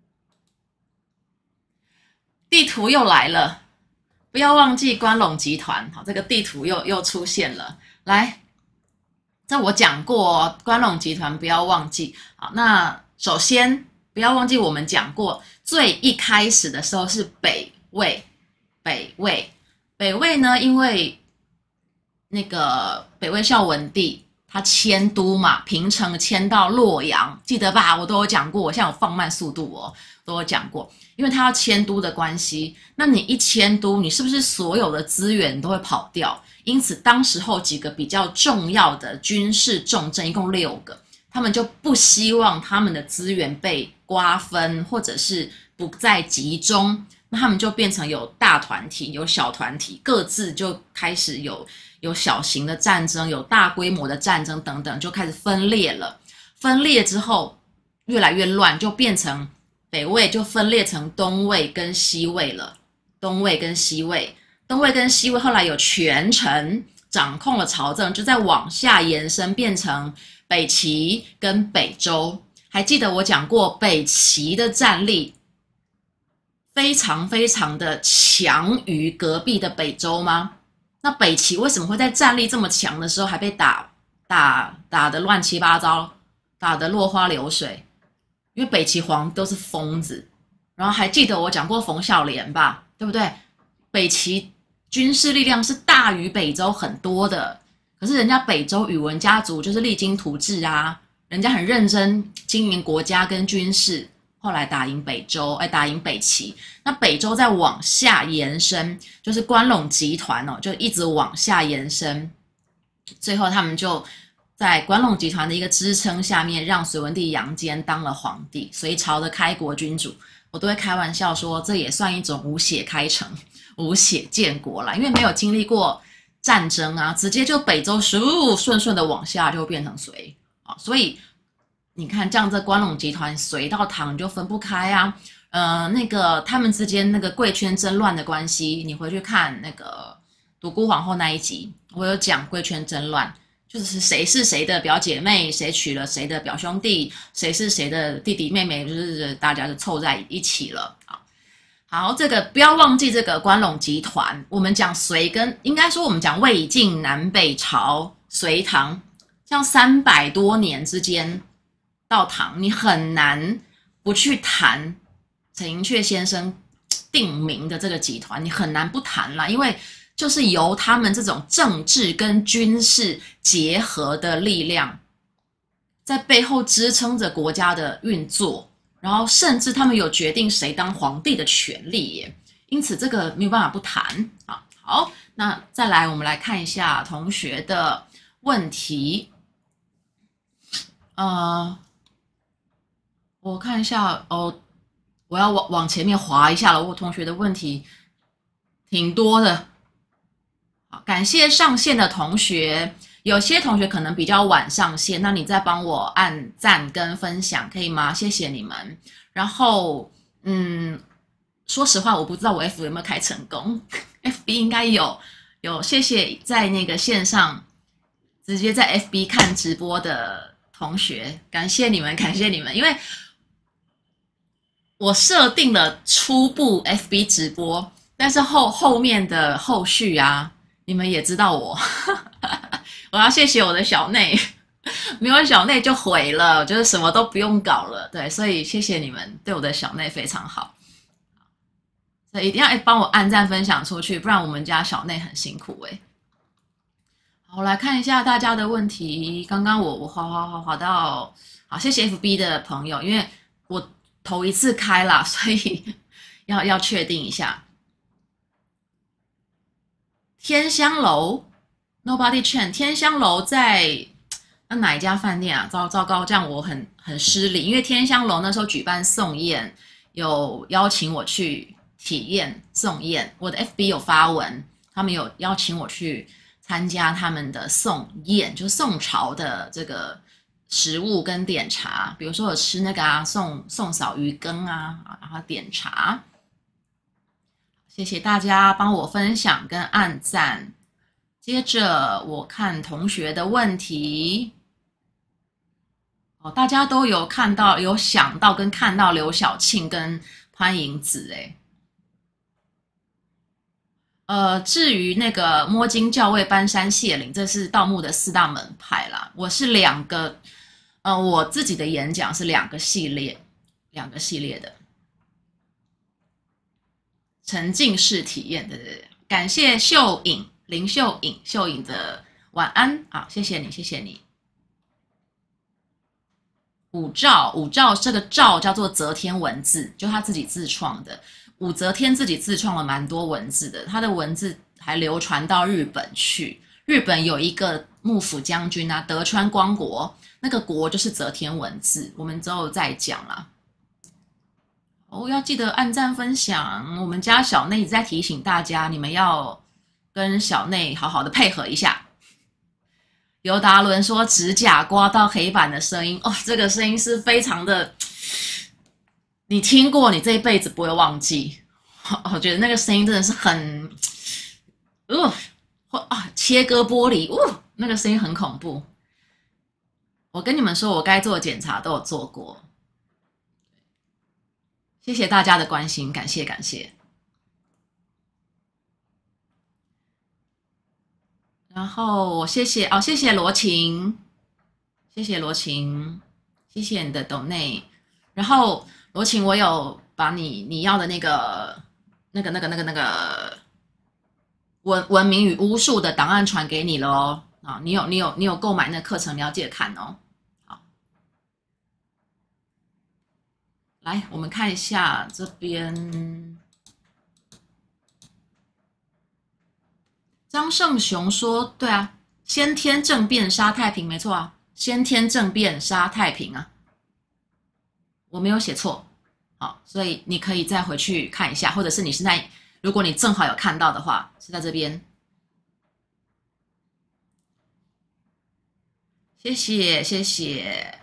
地图又来了，不要忘记关陇集团。好，这个地图又出现了。来，这我讲过，关陇集团不要忘记。好，那首先不要忘记我们讲过，最一开始的时候是北魏。北魏呢，因为那个北魏孝文帝他迁都嘛，平城迁到洛阳，记得吧？我都有讲过，我现在有放慢速度哦，都有讲过。因为他要迁都的关系，那你一迁都，你是不是所有的资源都会跑掉？因此，当时候几个比较重要的军事重镇，一共6个，他们就不希望他们的资源被瓜分，或者是不再集中。那他们就变成有大团体有小团体，各自就开始有小型的战争，有大规模的战争等等，就开始分裂了。分裂之后越来越乱，就变成北魏就分裂成东魏跟西魏了。东魏跟西魏后来有权臣掌控了朝政，就再往下延伸变成北齐跟北周。还记得我讲过北齐的战力非常非常的强强于隔壁的北周吗？那北齐为什么会在战力这么强的时候还被打得乱七八糟，打得落花流水？因为北齐皇都是疯子。然后还记得我讲过冯小莲吧，对不对？北齐军事力量是大于北周很多的，可是人家北周宇文家族就是励精图治啊，人家很认真经营国家跟军事，后来打赢北周，打赢北齐。那北周再往下延伸，就是关陇集团哦，就一直往下延伸，最后他们就在关陇集团的一个支撑下面，让隋文帝杨坚当了皇帝，隋朝的开国君主。我都会开玩笑说，这也算一种无血开城、无血建国啦，因为没有经历过战争啊，直接就北周顺顺的往下就变成隋啊，所以你看，这样这关陇集团隋到唐就分不开啊。那个他们之间那个贵圈争乱的关系，你回去看那个独孤皇后那一集，我有讲贵圈争乱。就是谁是谁的表姐妹，谁娶了谁的表兄弟，谁是谁的弟弟妹妹，就是大家就凑在一起了啊。好，这个不要忘记这个关陇集团。我们讲隋跟应该说我们讲魏晋南北朝隋唐，像300多年之间到唐，你很难不去谈陈寅恪先生定名的这个集团，你很难不谈啦，因为就是由他们这种政治跟军事结合的力量，在背后支撑着国家的运作，然后甚至他们有决定谁当皇帝的权利耶。因此这个没有办法不谈啊。好，那再来我们来看一下同学的问题。我看一下哦，我要往前面滑一下了。我同学的问题挺多的。感谢上线的同学，有些同学可能比较晚上线，那你再帮我按赞跟分享可以吗？谢谢你们。然后说实话我不知道我 F 有没有开成功FB 应该有，谢谢在那个线上直接在 FB 看直播的同学，感谢你们，因为我设定了初步 FB 直播，但是后面的后续啊，你们也知道我我要谢谢我的小内，没有小内就毁了，就是什么都不用搞了。对，所以谢谢你们对我的小内非常好，所以一定要帮我按赞分享出去，不然我们家小内很辛苦好，来看一下大家的问题。刚刚我滑到，好，谢谢 FB 的朋友，因为我头一次开啦，所以要确定一下。天香楼 Nobody Chain 天香楼在哪一家饭店啊？糟糕，这样我很失礼，因为天香楼那时候举办送宴，有邀请我去体验送宴，我的 FB 有发文，他们有邀请我去参加他们的送宴，就是宋朝的这个食物跟点茶，比如说我吃那个宋嫂鱼羹啊，然后点茶。谢谢大家帮我分享跟按赞。接着我看同学的问题，大家都有看到、有想到跟看到刘晓庆跟潘迎紫至于那个摸金校尉、搬山卸岭，这是盗墓的4大门派啦。我是2个，我自己的演讲是2个系列的。沉浸式体验，对，感谢林秀颖的晚安啊，谢谢你。武曌这个曌叫做则天文字，就他自己自创的。武则天自己自创了蛮多文字的，他的文字还流传到日本去。日本有一个幕府将军啊，德川光国，那个国就是则天文字，我们之后再讲啦。要记得按赞分享，我们家小内在提醒大家，你们要跟小内好好的配合一下。尤达伦说指甲刮到黑板的声音，这个声音是非常的，你听过你这一辈子不会忘记。我觉得那个声音真的是很，切割玻璃，那个声音很恐怖。我跟你们说，我该做的检查都有做过。谢谢大家的关心，感谢。 然后谢谢哦，谢谢罗晴，谢谢罗晴，谢谢你的donate。然后罗晴，我有把你要的那个文明与巫术的档案传给你了哦。啊，你有购买那个课程，你要记得看哦。好，来我们看一下这边。张胜雄说：“对啊，先天政变杀太平，没错啊，先天政变杀太平啊，我没有写错。好，所以你可以再回去看一下，或者是你现在，如果你正好有看到的话，是在这边。谢谢，谢谢。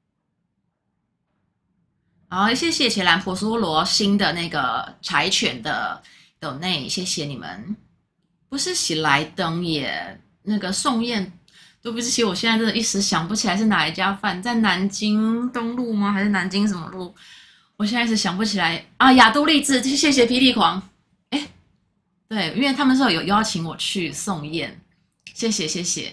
好，谢谢伽蓝婆娑罗新的那个柴犬的donate，谢谢你们。”不是喜来登耶，那个宋燕，对不起，我现在真的一时想不起来是哪一家饭，在南京东路吗？还是南京什么路？我现在一时想不起来啊。雅都丽致，谢谢霹雳狂。哎，对，因为他们说有邀请我去宋燕，谢谢谢谢。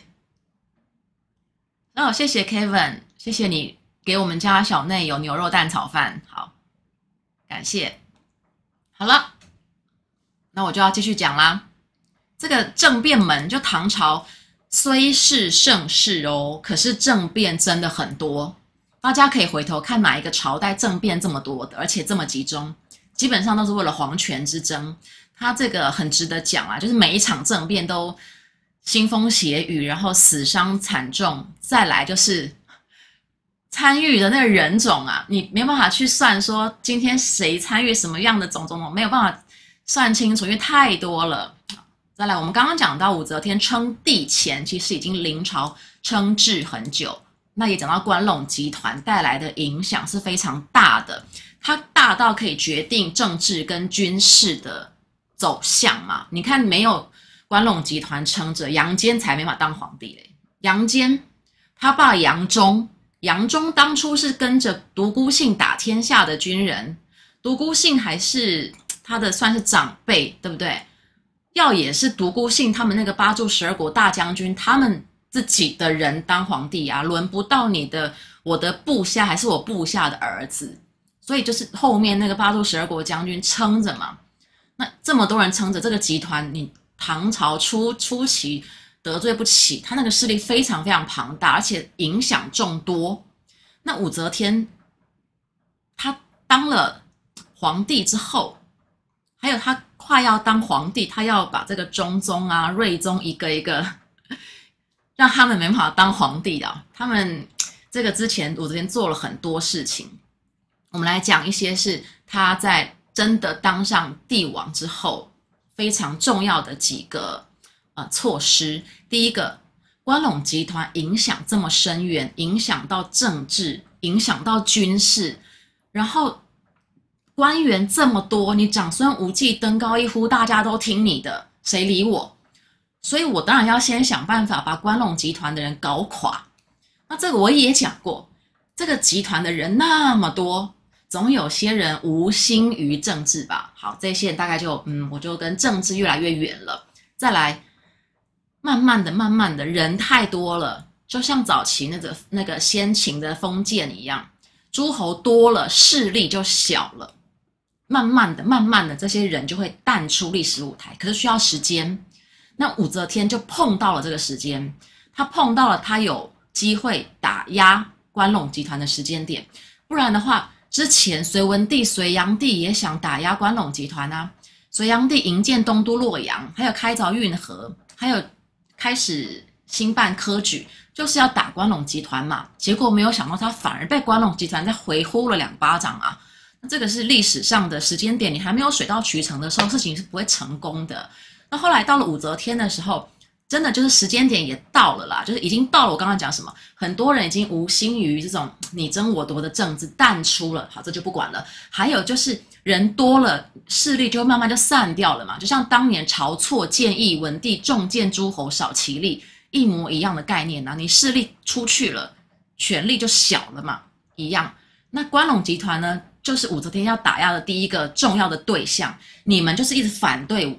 哦，谢谢 Kevin， 谢谢你给我们家小内有牛肉蛋炒饭，好，感谢。好了，那我就要继续讲啦。这个政变门就唐朝虽是盛世哦，可是政变真的很多。大家可以回头看哪一个朝代政变这么多的，而且这么集中，基本上都是为了皇权之争。它这个很值得讲啊，就是每一场政变都腥风血雨，然后死伤惨重。再来就是参与的那个人种啊，你没办法去算说今天谁参与什么样的种，没有办法算清楚，因为太多了。再来，我们刚刚讲到武则天称帝前，其实已经临朝称制很久。那也讲到关陇集团带来的影响是非常大的，它大到可以决定政治跟军事的走向嘛。你看，没有关陇集团撑着，杨坚才没法当皇帝嘞。杨坚他爸杨忠当初是跟着独孤信打天下的军人，独孤信还是他的算是长辈，对不对？要也是独孤信他们那个八柱十二国大将军，他们自己的人当皇帝啊，轮不到我的部下还是我部下的儿子，所以就是后面那个八柱十二国将军撑着嘛。那这么多人撑着，这个集团你唐朝初期得罪不起，他那个势力非常非常庞大，而且影响众多。那武则天他当了皇帝之后，还有他快要当皇帝，他要把这个中宗啊、睿宗一个一个让他们没办法当皇帝的。他们这个之前武则天做了很多事情，我们来讲一些是他在真的当上帝王之后非常重要的几个措施。第一个，关陇集团影响这么深远，影响到政治，影响到军事，然后官员这么多，你长孙无忌登高一呼，大家都听你的，谁理我？所以我当然要先想办法把关陇集团的人搞垮。那这个我也讲过，这个集团的人那么多，总有些人无心于政治吧。好，这些人大概就我就跟政治越来越远了。再来，慢慢的人太多了，就像早期那个先秦的封建一样，诸侯多了，势力就小了。慢慢的，这些人就会淡出历史舞台，可是需要时间。那武则天就碰到了这个时间，她碰到了她有机会打压关陇集团的时间点。不然的话，之前隋文帝、隋炀帝也想打压关陇集团啊。隋炀帝营建东都洛阳，还有开凿运河，还有开始兴办科举，就是要打关陇集团嘛。结果没有想到，他反而被关陇集团再回呼了2巴掌啊。这个是历史上的时间点，你还没有水到渠成的时候，事情是不会成功的。那后来到了武则天的时候，真的就是时间点也到了啦，就是已经到了。我刚刚讲什么，很多人已经无心于这种你争我夺的政治，淡出了。好，这就不管了。还有就是人多了，势力就慢慢就散掉了嘛。就像当年晁错建议文帝重建诸侯，少其力，一模一样的概念啊。你势力出去了，权力就小了嘛，一样。那关陇集团呢？就是武则天要打压的第一个重要的对象，你们就是一直反对我，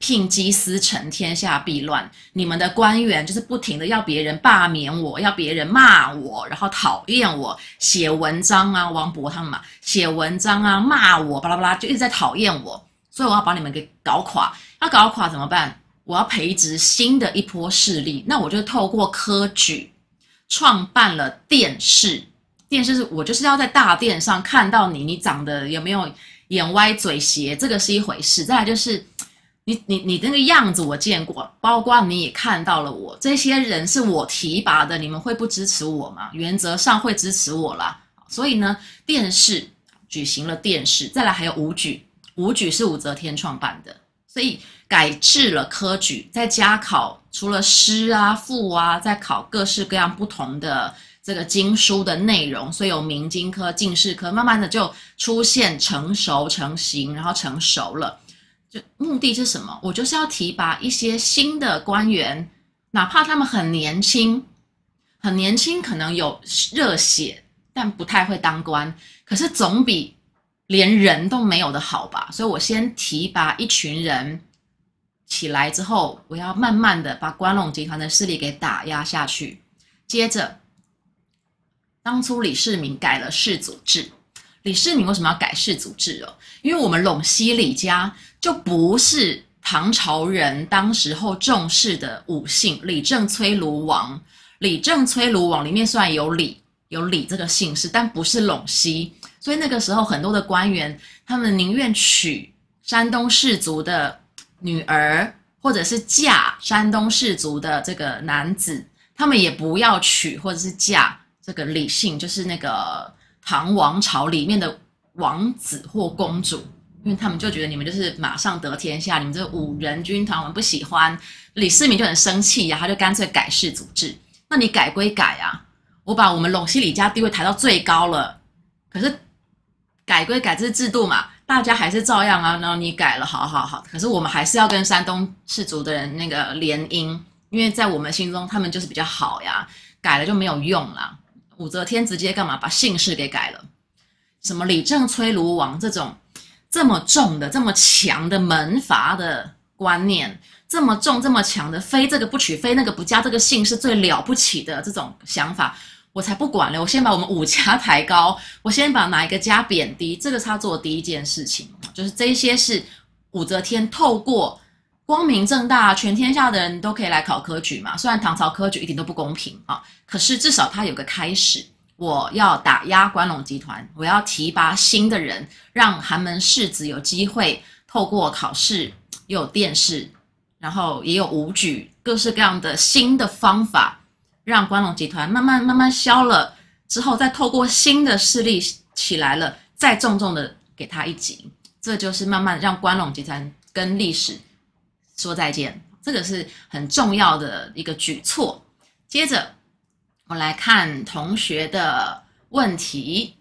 牝鸡司晨，天下必乱。你们的官员就是不停的要别人罢免我，要别人骂我，然后讨厌我，写文章啊，王勃他们嘛，写文章啊，骂我，巴拉巴拉，就一直在讨厌我，所以我要把你们给搞垮。要搞垮怎么办？我要培植新的一波势力，那我就透过科举创办了殿试。殿试是我就是要在大殿上看到你，你长得有没有眼歪嘴斜，这个是一回事。再来就是你那个样子我见过，包括你也看到了我，这些人是我提拔的，你们会不支持我吗？原则上会支持我啦。所以呢，殿试举行了殿试，再来还有武举，武举是武则天创办的，所以改制了科举，再加考除了诗啊、赋啊，再考各式各样不同的这个经书的内容，所以有明经科、进士科，慢慢的就出现成熟、成型，然后成熟了。就目的是什么？我就是要提拔一些新的官员，哪怕他们很年轻，很年轻，可能有热血，但不太会当官，可是总比连人都没有的好吧？所以我先提拔一群人起来之后，我要慢慢的把关陇集团的势力给打压下去。接着，当初李世民改了世祖制。李世民为什么要改世祖制哦？因为我们陇西李家就不是唐朝人当时候重视的五姓，李郑崔卢王。李郑崔卢王里面虽然有李这个姓氏，但不是陇西，所以那个时候很多的官员，他们宁愿娶山东士族的女儿，或者是嫁山东士族的这个男子，他们也不要娶或者是嫁这个李姓，就是那个唐王朝里面的王子或公主，因为他们就觉得你们就是马上得天下，你们这五人军团我们不喜欢。李世民就很生气呀，他就干脆改世祖制。那你改归改啊，我把我们陇西李家地位抬到最高了，可是改归改，这是制度嘛，大家还是照样啊。然后你改了，好，可是我们还是要跟山东士族的人那个联姻，因为在我们心中他们就是比较好呀，改了就没有用啦。武则天直接干嘛？把姓氏给改了。什么李郑崔卢王这种这么重的、这么强的门阀的观念，这么重、这么强的，非这个不娶，非那个不嫁，这个姓是最了不起的这种想法，我才不管了。我先把我们武家抬高，我先把哪一个家贬低，这个是他做的第一件事情。就是这些是武则天透过光明正大，全天下的人都可以来考科举嘛。虽然唐朝科举一点都不公平啊，可是至少它有个开始。我要打压关陇集团，我要提拔新的人，让寒门士子有机会透过考试，又有殿试，然后也有武举，各式各样的新的方法，让关陇集团慢慢消了之后，再透过新的势力起来了，再重重的给他一击。这就是慢慢让关陇集团跟历史说再见，这个是很重要的一个举措。接着我来看同学的问题，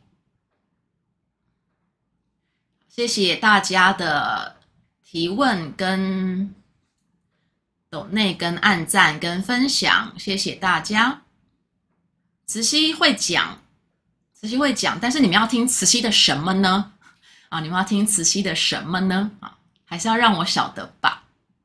谢谢大家的提问跟抖内跟按赞跟分享，谢谢大家。慈禧会讲，但是你们要听慈禧的什么呢？啊，你们要听慈禧的什么呢？啊，还是要让我晓得吧。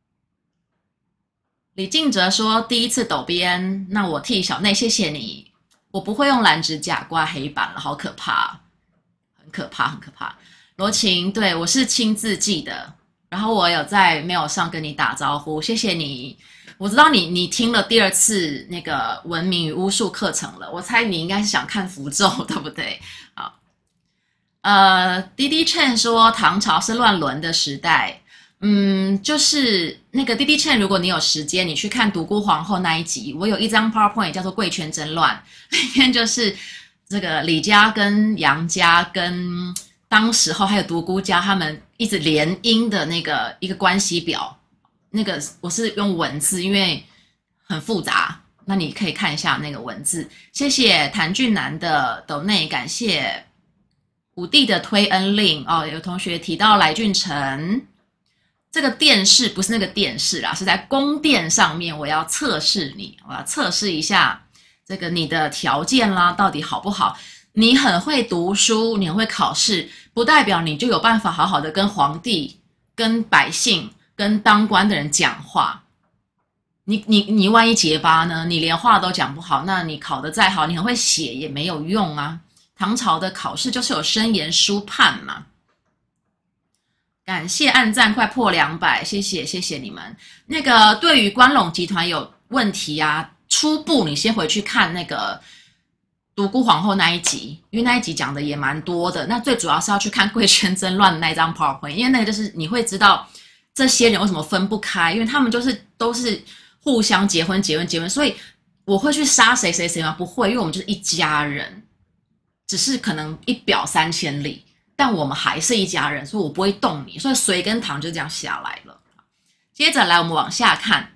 李敬哲说第一次抖边，那我替小内谢谢你。我不会用蓝指甲刮黑板了，好可怕，很可怕。罗晴，对，我是亲自记的，然后我有在 mail 上跟你打招呼，谢谢你。我知道你听了第二次那个文明与巫术课程了，我猜你应该是想看符咒，对不对？好，滴滴Chen说唐朝是乱伦的时代。就是那个滴滴Chen，如果你有时间，你去看独孤皇后那一集，我有一张 PowerPoint 叫做《贵圈真乱》，里面就是这个李家跟杨家跟当时候还有独孤家他们一直联姻的那个一个关系表，那个我是用文字，因为很复杂，那你可以看一下那个文字。谢谢谭俊南的抖内，感谢武帝的推恩令哦。有同学提到来俊臣。这个殿试不是那个殿试啦，是在宫殿上面，我要测试你，我要测试一下这个你的条件啦，到底好不好？你很会读书，你很会考试，不代表你就有办法好好的跟皇帝、跟百姓跟当官的人讲话，你万一结巴呢？你连话都讲不好，那你考得再好，你很会写也没有用啊。唐朝的考试就是有申言书判嘛。感谢按赞快破200，谢谢你们。那个对于关陇集团有问题啊，初步你先回去看那个独孤皇后那一集，因为那一集讲的也蛮多的。那最主要是要去看贵圈争乱的那一张 PowerPoint， 因为那个就是你会知道这些人为什么分不开，因为他们都是互相结婚，所以我会去杀谁吗？不会，因为我们就是一家人，只是可能一表3000里。但我们还是一家人，所以我不会动你，所以隋跟唐就这样下来了。接着来，我们往下看。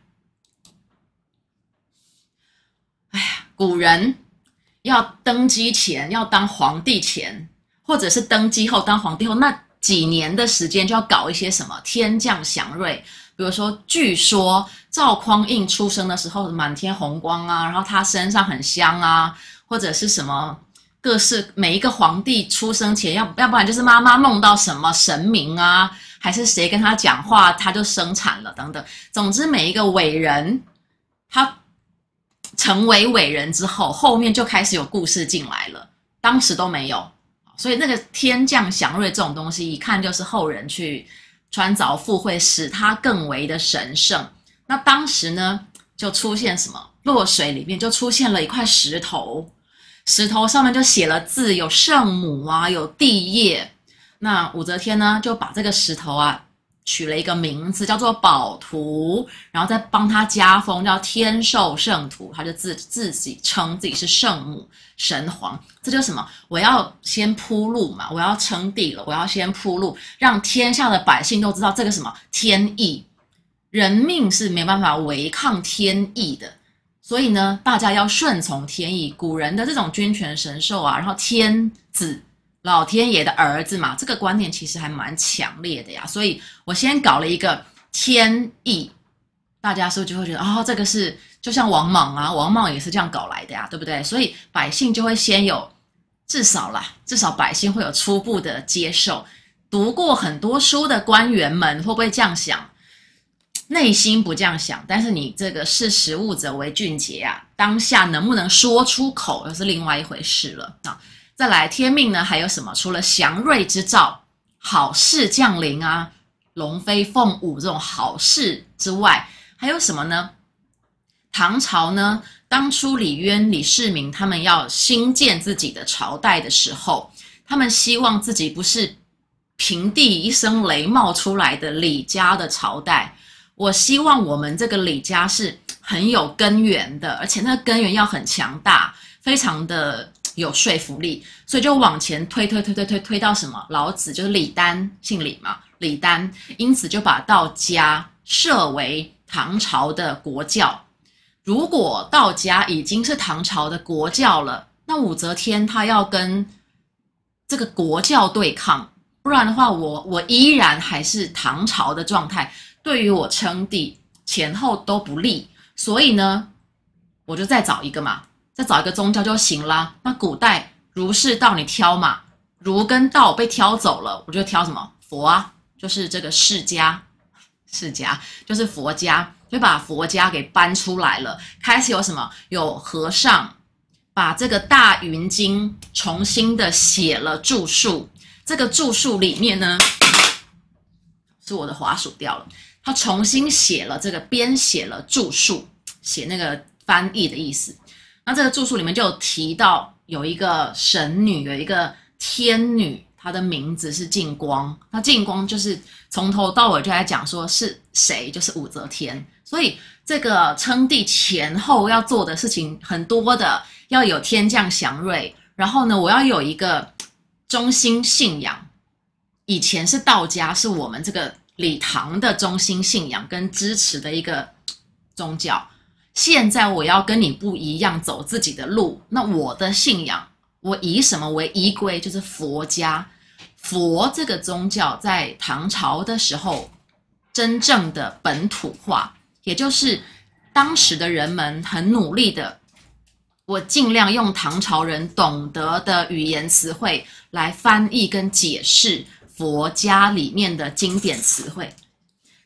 哎呀，古人要登基前，要当皇帝前，或者是登基后当皇帝后，那几年的时间就要搞一些什么天降祥瑞。比如说，据说赵匡胤出生的时候满天红光啊，然后他身上很香啊，或者是什么。各式每一个皇帝出生前要不然就是妈妈梦到什么神明啊，还是谁跟他讲话他就生产了等等。总之每一个伟人他成为伟人之后，后面就开始有故事进来了，当时都没有。所以那个天降祥瑞这种东西，一看就是后人去穿凿附会，使它更为的神圣。那当时呢就出现什么，洛水里面就出现了一块石头，石头上面就写了字，有圣母啊，有帝业。那武则天呢，就把这个石头啊取了一个名字，叫做宝图，然后再帮他加封，叫天寿圣图。他就自己称自己是圣母神皇。这就是什么？我要先铺路嘛，我要称帝了，我要先铺路，让天下的百姓都知道这个什么天意，人命是没办法违抗天意的。所以呢，大家要顺从天意。古人的这种君权神授啊，然后天子老天爷的儿子嘛，这个观念其实还蛮强烈的呀。所以我先搞了一个天意，大家是不是就会觉得哦，这个是就像王莽啊，王莽也是这样搞来的呀，对不对？所以百姓就会先有至少百姓会有初步的接受。读过很多书的官员们会不会这样想？内心不这样想，但是你这个识时务者为俊杰啊，当下能不能说出口又是另外一回事了啊。再来，天命呢还有什么？除了祥瑞之兆、好事降临啊、龙飞凤舞这种好事之外，还有什么呢？唐朝呢，当初李渊、李世民他们要兴建自己的朝代的时候，他们希望自己不是平地一声雷冒出来的李家的朝代。我希望我们这个李家是很有根源的，而且那个根源要很强大，非常的有说服力，所以就往前推到什么？老子就是李丹，姓李嘛，李丹，因此就把道家设为唐朝的国教。如果道家已经是唐朝的国教了，那武则天她要跟这个国教对抗，不然的话我依然还是唐朝的状态。对于我称帝前后都不利，所以呢，我就再找一个嘛，再找一个宗教就行啦。那古代儒释道你挑嘛，儒跟道被挑走了，我就挑什么？佛啊，就是这个释迦就是佛家，就把佛家给搬出来了。开始有什么？有和尚把这个大云经重新的写了注述，这个注述里面呢，是我的滑鼠掉了。他重新写了这个编写了注述，写那个翻译的意思。那这个注述里面就有提到有一个神女，有一个天女，她的名字是净光。那净光就是从头到尾就在讲说是谁，就是武则天。所以这个称帝前后要做的事情很多的，要有天降祥瑞，然后呢，我要有一个中心信仰。以前是道家，是我们这个李唐的中心信仰跟支持的一个宗教。现在我要跟你不一样，走自己的路。那我的信仰，我以什么为依归？就是佛家。佛这个宗教在唐朝的时候真正的本土化，也就是当时的人们很努力的，我尽量用唐朝人懂得的语言词汇来翻译跟解释佛家里面的经典词汇，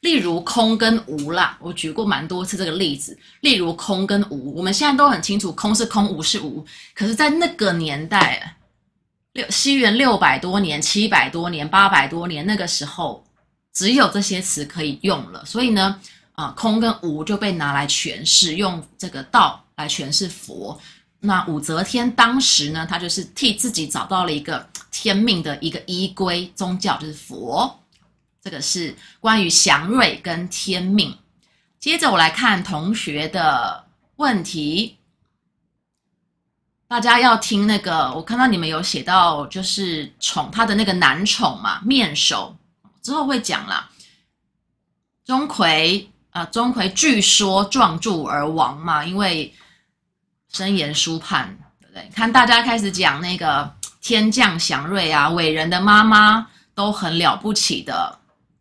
例如空跟无啦，我举过蛮多次这个例子。例如空跟无，我们现在都很清楚，空是空，无是无。可是，在那个年代，西元600多年、700多年、800多年，那个时候只有这些词可以用了。所以呢，空跟无就被拿来诠释，用这个道来诠释佛。那武则天当时呢，她就是替自己找到了一个天命的一个依归，宗教就是佛。这个是关于祥瑞跟天命。接着我来看同学的问题，大家要听那个，我看到你们有写到，就是宠他的那个男宠嘛，面首，之后会讲啦。钟馗据说撞柱而亡嘛，因为申言书判，对不对？看大家开始讲那个天降祥瑞啊，伟人的妈妈都很了不起的。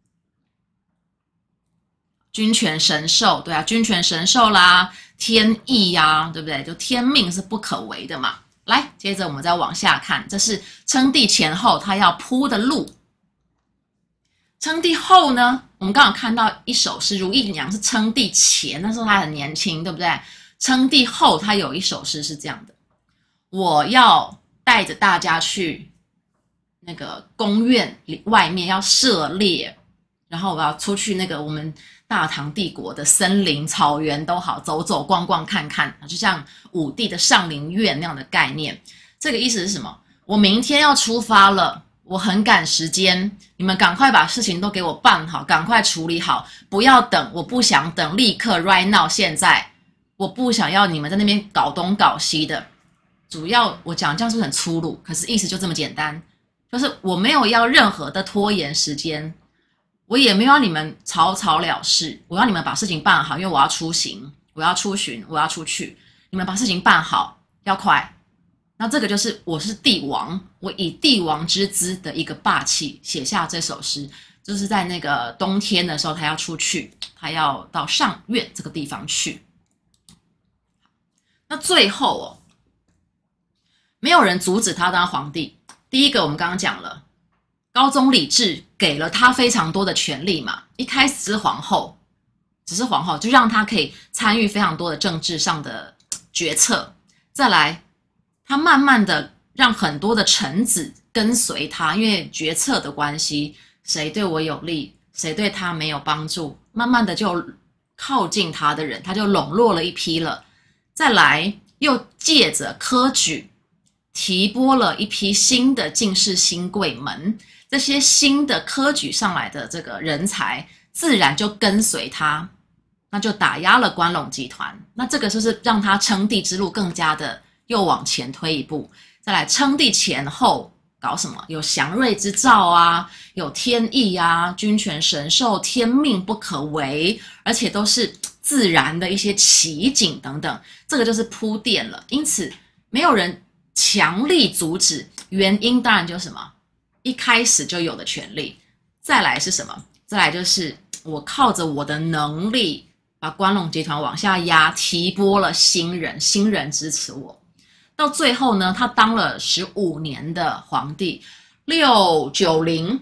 君权神授，对啊，君权神授啦，天意呀，对不对？就天命是不可违的嘛。来，接着我们再往下看，这是称帝前后他要铺的路。称帝后呢，我们刚好看到一首诗，如意娘是称帝前，那时候他很年轻，对不对？称帝后他有一首诗是这样的：我要带着大家去那个宫院外面要射猎，然后我要出去那个我们大唐帝国的森林草原都好，走走逛逛看看，就像武帝的上林苑那样的概念。这个意思是什么？我明天要出发了，我很赶时间，你们赶快把事情都给我办好，赶快处理好，不要等，我不想等，立刻 right now 现在，我不想要你们在那边搞东搞西的。主要我讲这样是不是很粗鲁？可是意思就这么简单，就是我没有要任何的拖延时间，我也没有要你们草草了事，我要你们把事情办好，因为我要出行，我要出巡，我要出去，你们把事情办好，要快。那这个就是我是帝王，我以帝王之姿的一个霸气写下这首诗，就是在那个冬天的时候他要出去，他要到上苑这个地方去。那最后没有人阻止他当皇帝。第一个我们刚刚讲了，高宗李治给了他非常多的权利嘛，一开始是皇后，只是皇后，就让他可以参与非常多的政治上的决策。再来，他慢慢的让很多的臣子跟随他，因为决策的关系，谁对我有利，谁对他没有帮助，慢慢的就靠近他的人，他就笼络了一批了。再来，又借着科举提拨了一批新的进士新贵们，这些新的科举上来的这个人才自然就跟随他，那就打压了关陇集团。那这个就是让他称帝之路更加的又往前推一步。再来，称帝前后搞什么？有祥瑞之兆啊，有天意啊，君权神授，天命不可违，而且都是自然的一些奇景等等，这个就是铺垫了。因此没有人强力阻止，原因当然就是什么？一开始就有的权利。再来是什么？再来就是我靠着我的能力把关陇集团往下压，提拨了新人，新人支持我。到最后呢，他当了15年的皇帝，690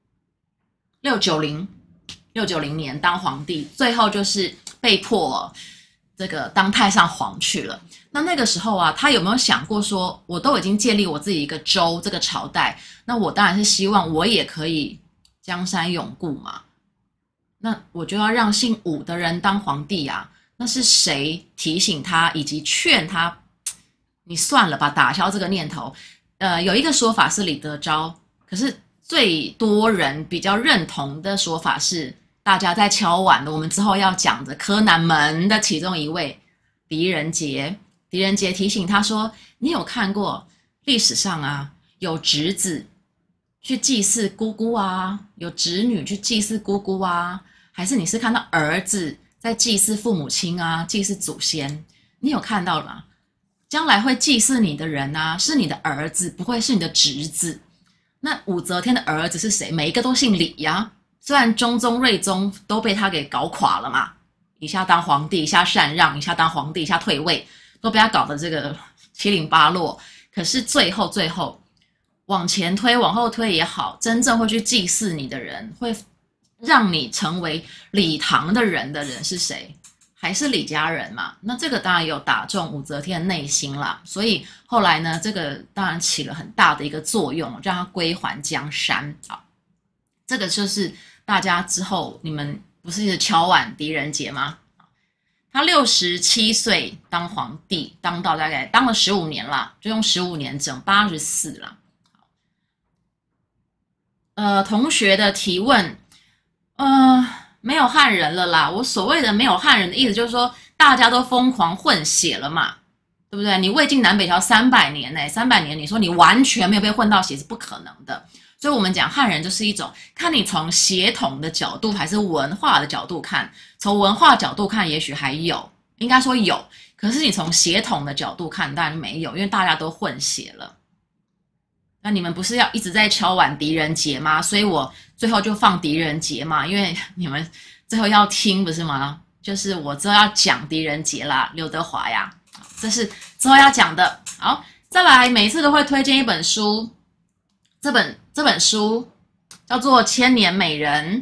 年当皇帝，最后就是被迫这个当太上皇去了。那个时候啊，他有没有想过说，我都已经建立我自己一个州这个朝代，那我当然是希望我也可以江山永固嘛。那我就要让姓武的人当皇帝啊。那是谁提醒他以及劝他？你算了吧，打消这个念头。有一个说法是李德钊，可是最多人比较认同的说法是大家在敲碗的，我们之后要讲的柯南门的其中一位狄仁杰。狄仁杰提醒他说，你有看过历史上啊，有侄子去祭祀姑姑啊，有侄女去祭祀姑姑啊，还是你是看到儿子在祭祀父母亲啊，祭祀祖先？你有看到了吗？将来会祭祀你的人啊，是你的儿子，不会是你的侄子。那武则天的儿子是谁？每一个都姓李呀。虽然中宗、睿宗都被他给搞垮了嘛，一下当皇帝，一下禅让，一下当皇帝，一下退位，都被他搞得这个七零八落。可是最后往前推，往后推也好，真正会去祭祀你的人，会让你成为李唐的人是谁？还是李家人嘛？那这个当然有打中武则天的内心啦，所以后来呢，这个当然起了很大的一个作用，让他归还江山。好，这个就是大家之后你们不是一直敲碗狄仁杰吗？他67岁当皇帝，当到大概当了15年啦，就用15年整84啦。同学的提问，没有汉人了啦。我所谓的没有汉人的意思就是说，大家都疯狂混血了嘛，对不对？你魏晋南北朝300年呢，300年，你说你完全没有被混到血是不可能的。所以我们讲汉人就是一种，看你从血统的角度还是文化的角度看。从文化角度看，也许还有，应该说有。可是你从血统的角度看，当然没有，因为大家都混血了。那你们不是要一直在敲碗狄仁杰吗？所以我最后就放狄仁杰嘛，因为你们最后要听不是吗？就是我之后要讲狄仁杰啦，刘德华呀，这是之后要讲的。好，再来，每次都会推荐一本书，这本书叫做《千年美人》，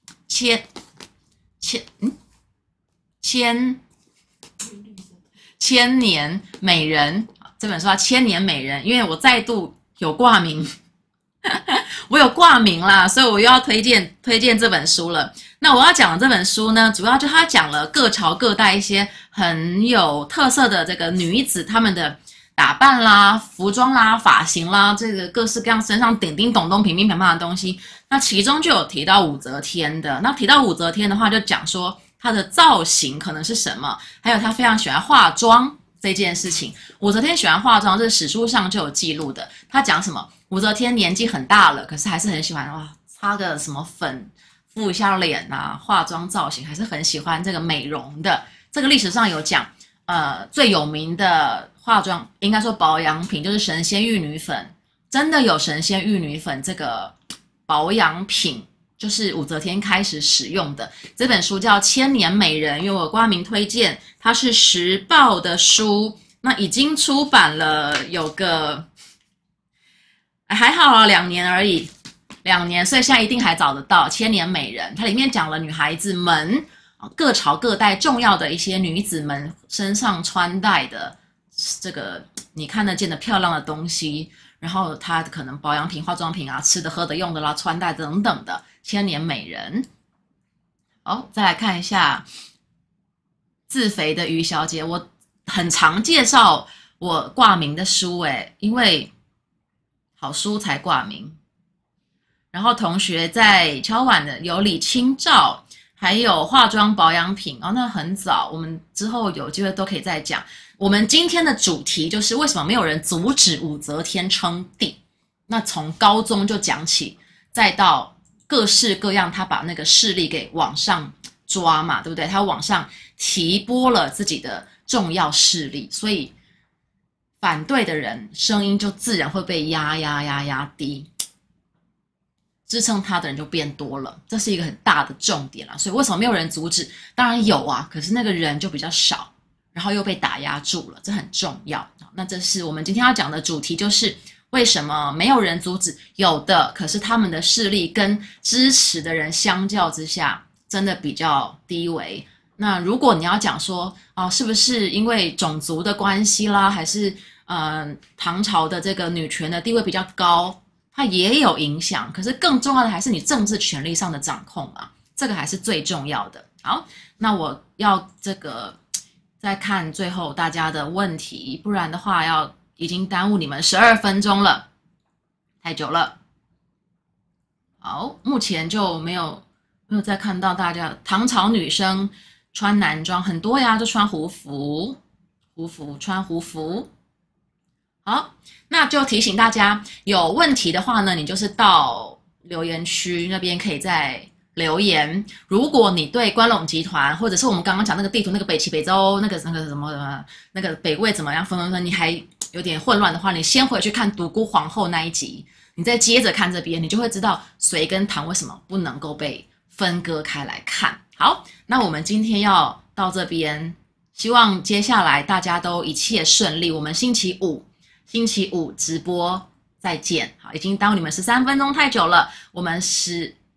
千年美人这本书叫《千年美人》，因为我再度有挂名，我有挂名啦，所以我又要推荐这本书了。那我要讲的这本书呢，主要就他讲了各朝各代一些很有特色的这个女子她们的打扮啦、服装啦、发型啦，这个各式各样身上叮叮咚咚、乒乒乓乓的东西。那其中就有提到武则天的。那提到武则天的话，就讲说她的造型可能是什么，还有她非常喜欢化妆这件事情。武则天喜欢化妆，这是史书上就有记录的。她讲什么？武则天年纪很大了，可是还是很喜欢擦个什么粉，敷一下脸啊，化妆造型，还是很喜欢这个美容的。这个历史上有讲，最有名的化妆应该说保养品就是神仙玉女粉，真的有神仙玉女粉这个保养品，就是武则天开始使用的。这本书叫《千年美人》，因为我挂名推荐，它是时报的书，那已经出版了有个还好啊，2年而已，2年，所以现在一定还找得到《千年美人》。它里面讲了女孩子们各朝各代重要的一些女子们身上穿戴的这个你看得见的漂亮的东西，然后她可能保养品、化妆品啊、吃的、喝的、用的啦、穿戴等等的千年美人。好，再来看一下自肥的于小姐，我很常介绍我挂名的书因为好书才挂名。然后同学在敲碗的有李清照，还有化妆保养品那很早，我们之后有机会都可以再讲。我们今天的主题就是为什么没有人阻止武则天称帝。那从高宗就讲起，再到各式各样，他把那个势力给往上抓嘛，对不对？他往上提拨了自己的重要势力，所以反对的人声音就自然会被压低，支撑他的人就变多了，这是一个很大的重点啦。所以为什么没有人阻止？当然有啊，可是那个人就比较少，然后又被打压住了，这很重要。那这是我们今天要讲的主题，就是为什么没有人阻止？有的，可是他们的势力跟支持的人相较之下，真的比较低微。那如果你要讲说是不是因为种族的关系啦，还是唐朝的这个女权的地位比较高，它也有影响。可是更重要的还是你政治权力上的掌控嘛，这个还是最重要的。好，那我要这个再看最后大家的问题，不然的话已经耽误你们12分钟了，太久了。好，目前就没有再看到大家。唐朝女生穿男装很多呀，就穿胡服，穿胡服。好，那就提醒大家，有问题的话呢，你就是到留言区那边可以再留言。如果你对关陇集团，或者是我们刚刚讲那个地图，那个北齐、北周，那个什么，那个北魏怎么样分，你还有点混乱的话，你先回去看独孤皇后那一集，你再接着看这边，你就会知道隋跟唐为什么不能够被分割开来看。好，那我们今天要到这边，希望接下来大家都一切顺利。我们星期五直播再见。好，已经耽误你们13分钟太久了，我们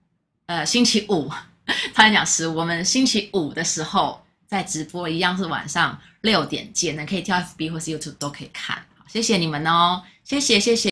星期五，差点讲15，我们星期五的时候在直播，一样是晚上6点见的，可以跳 FB 或是 YouTube 都可以看。好，谢谢你们哦，谢谢。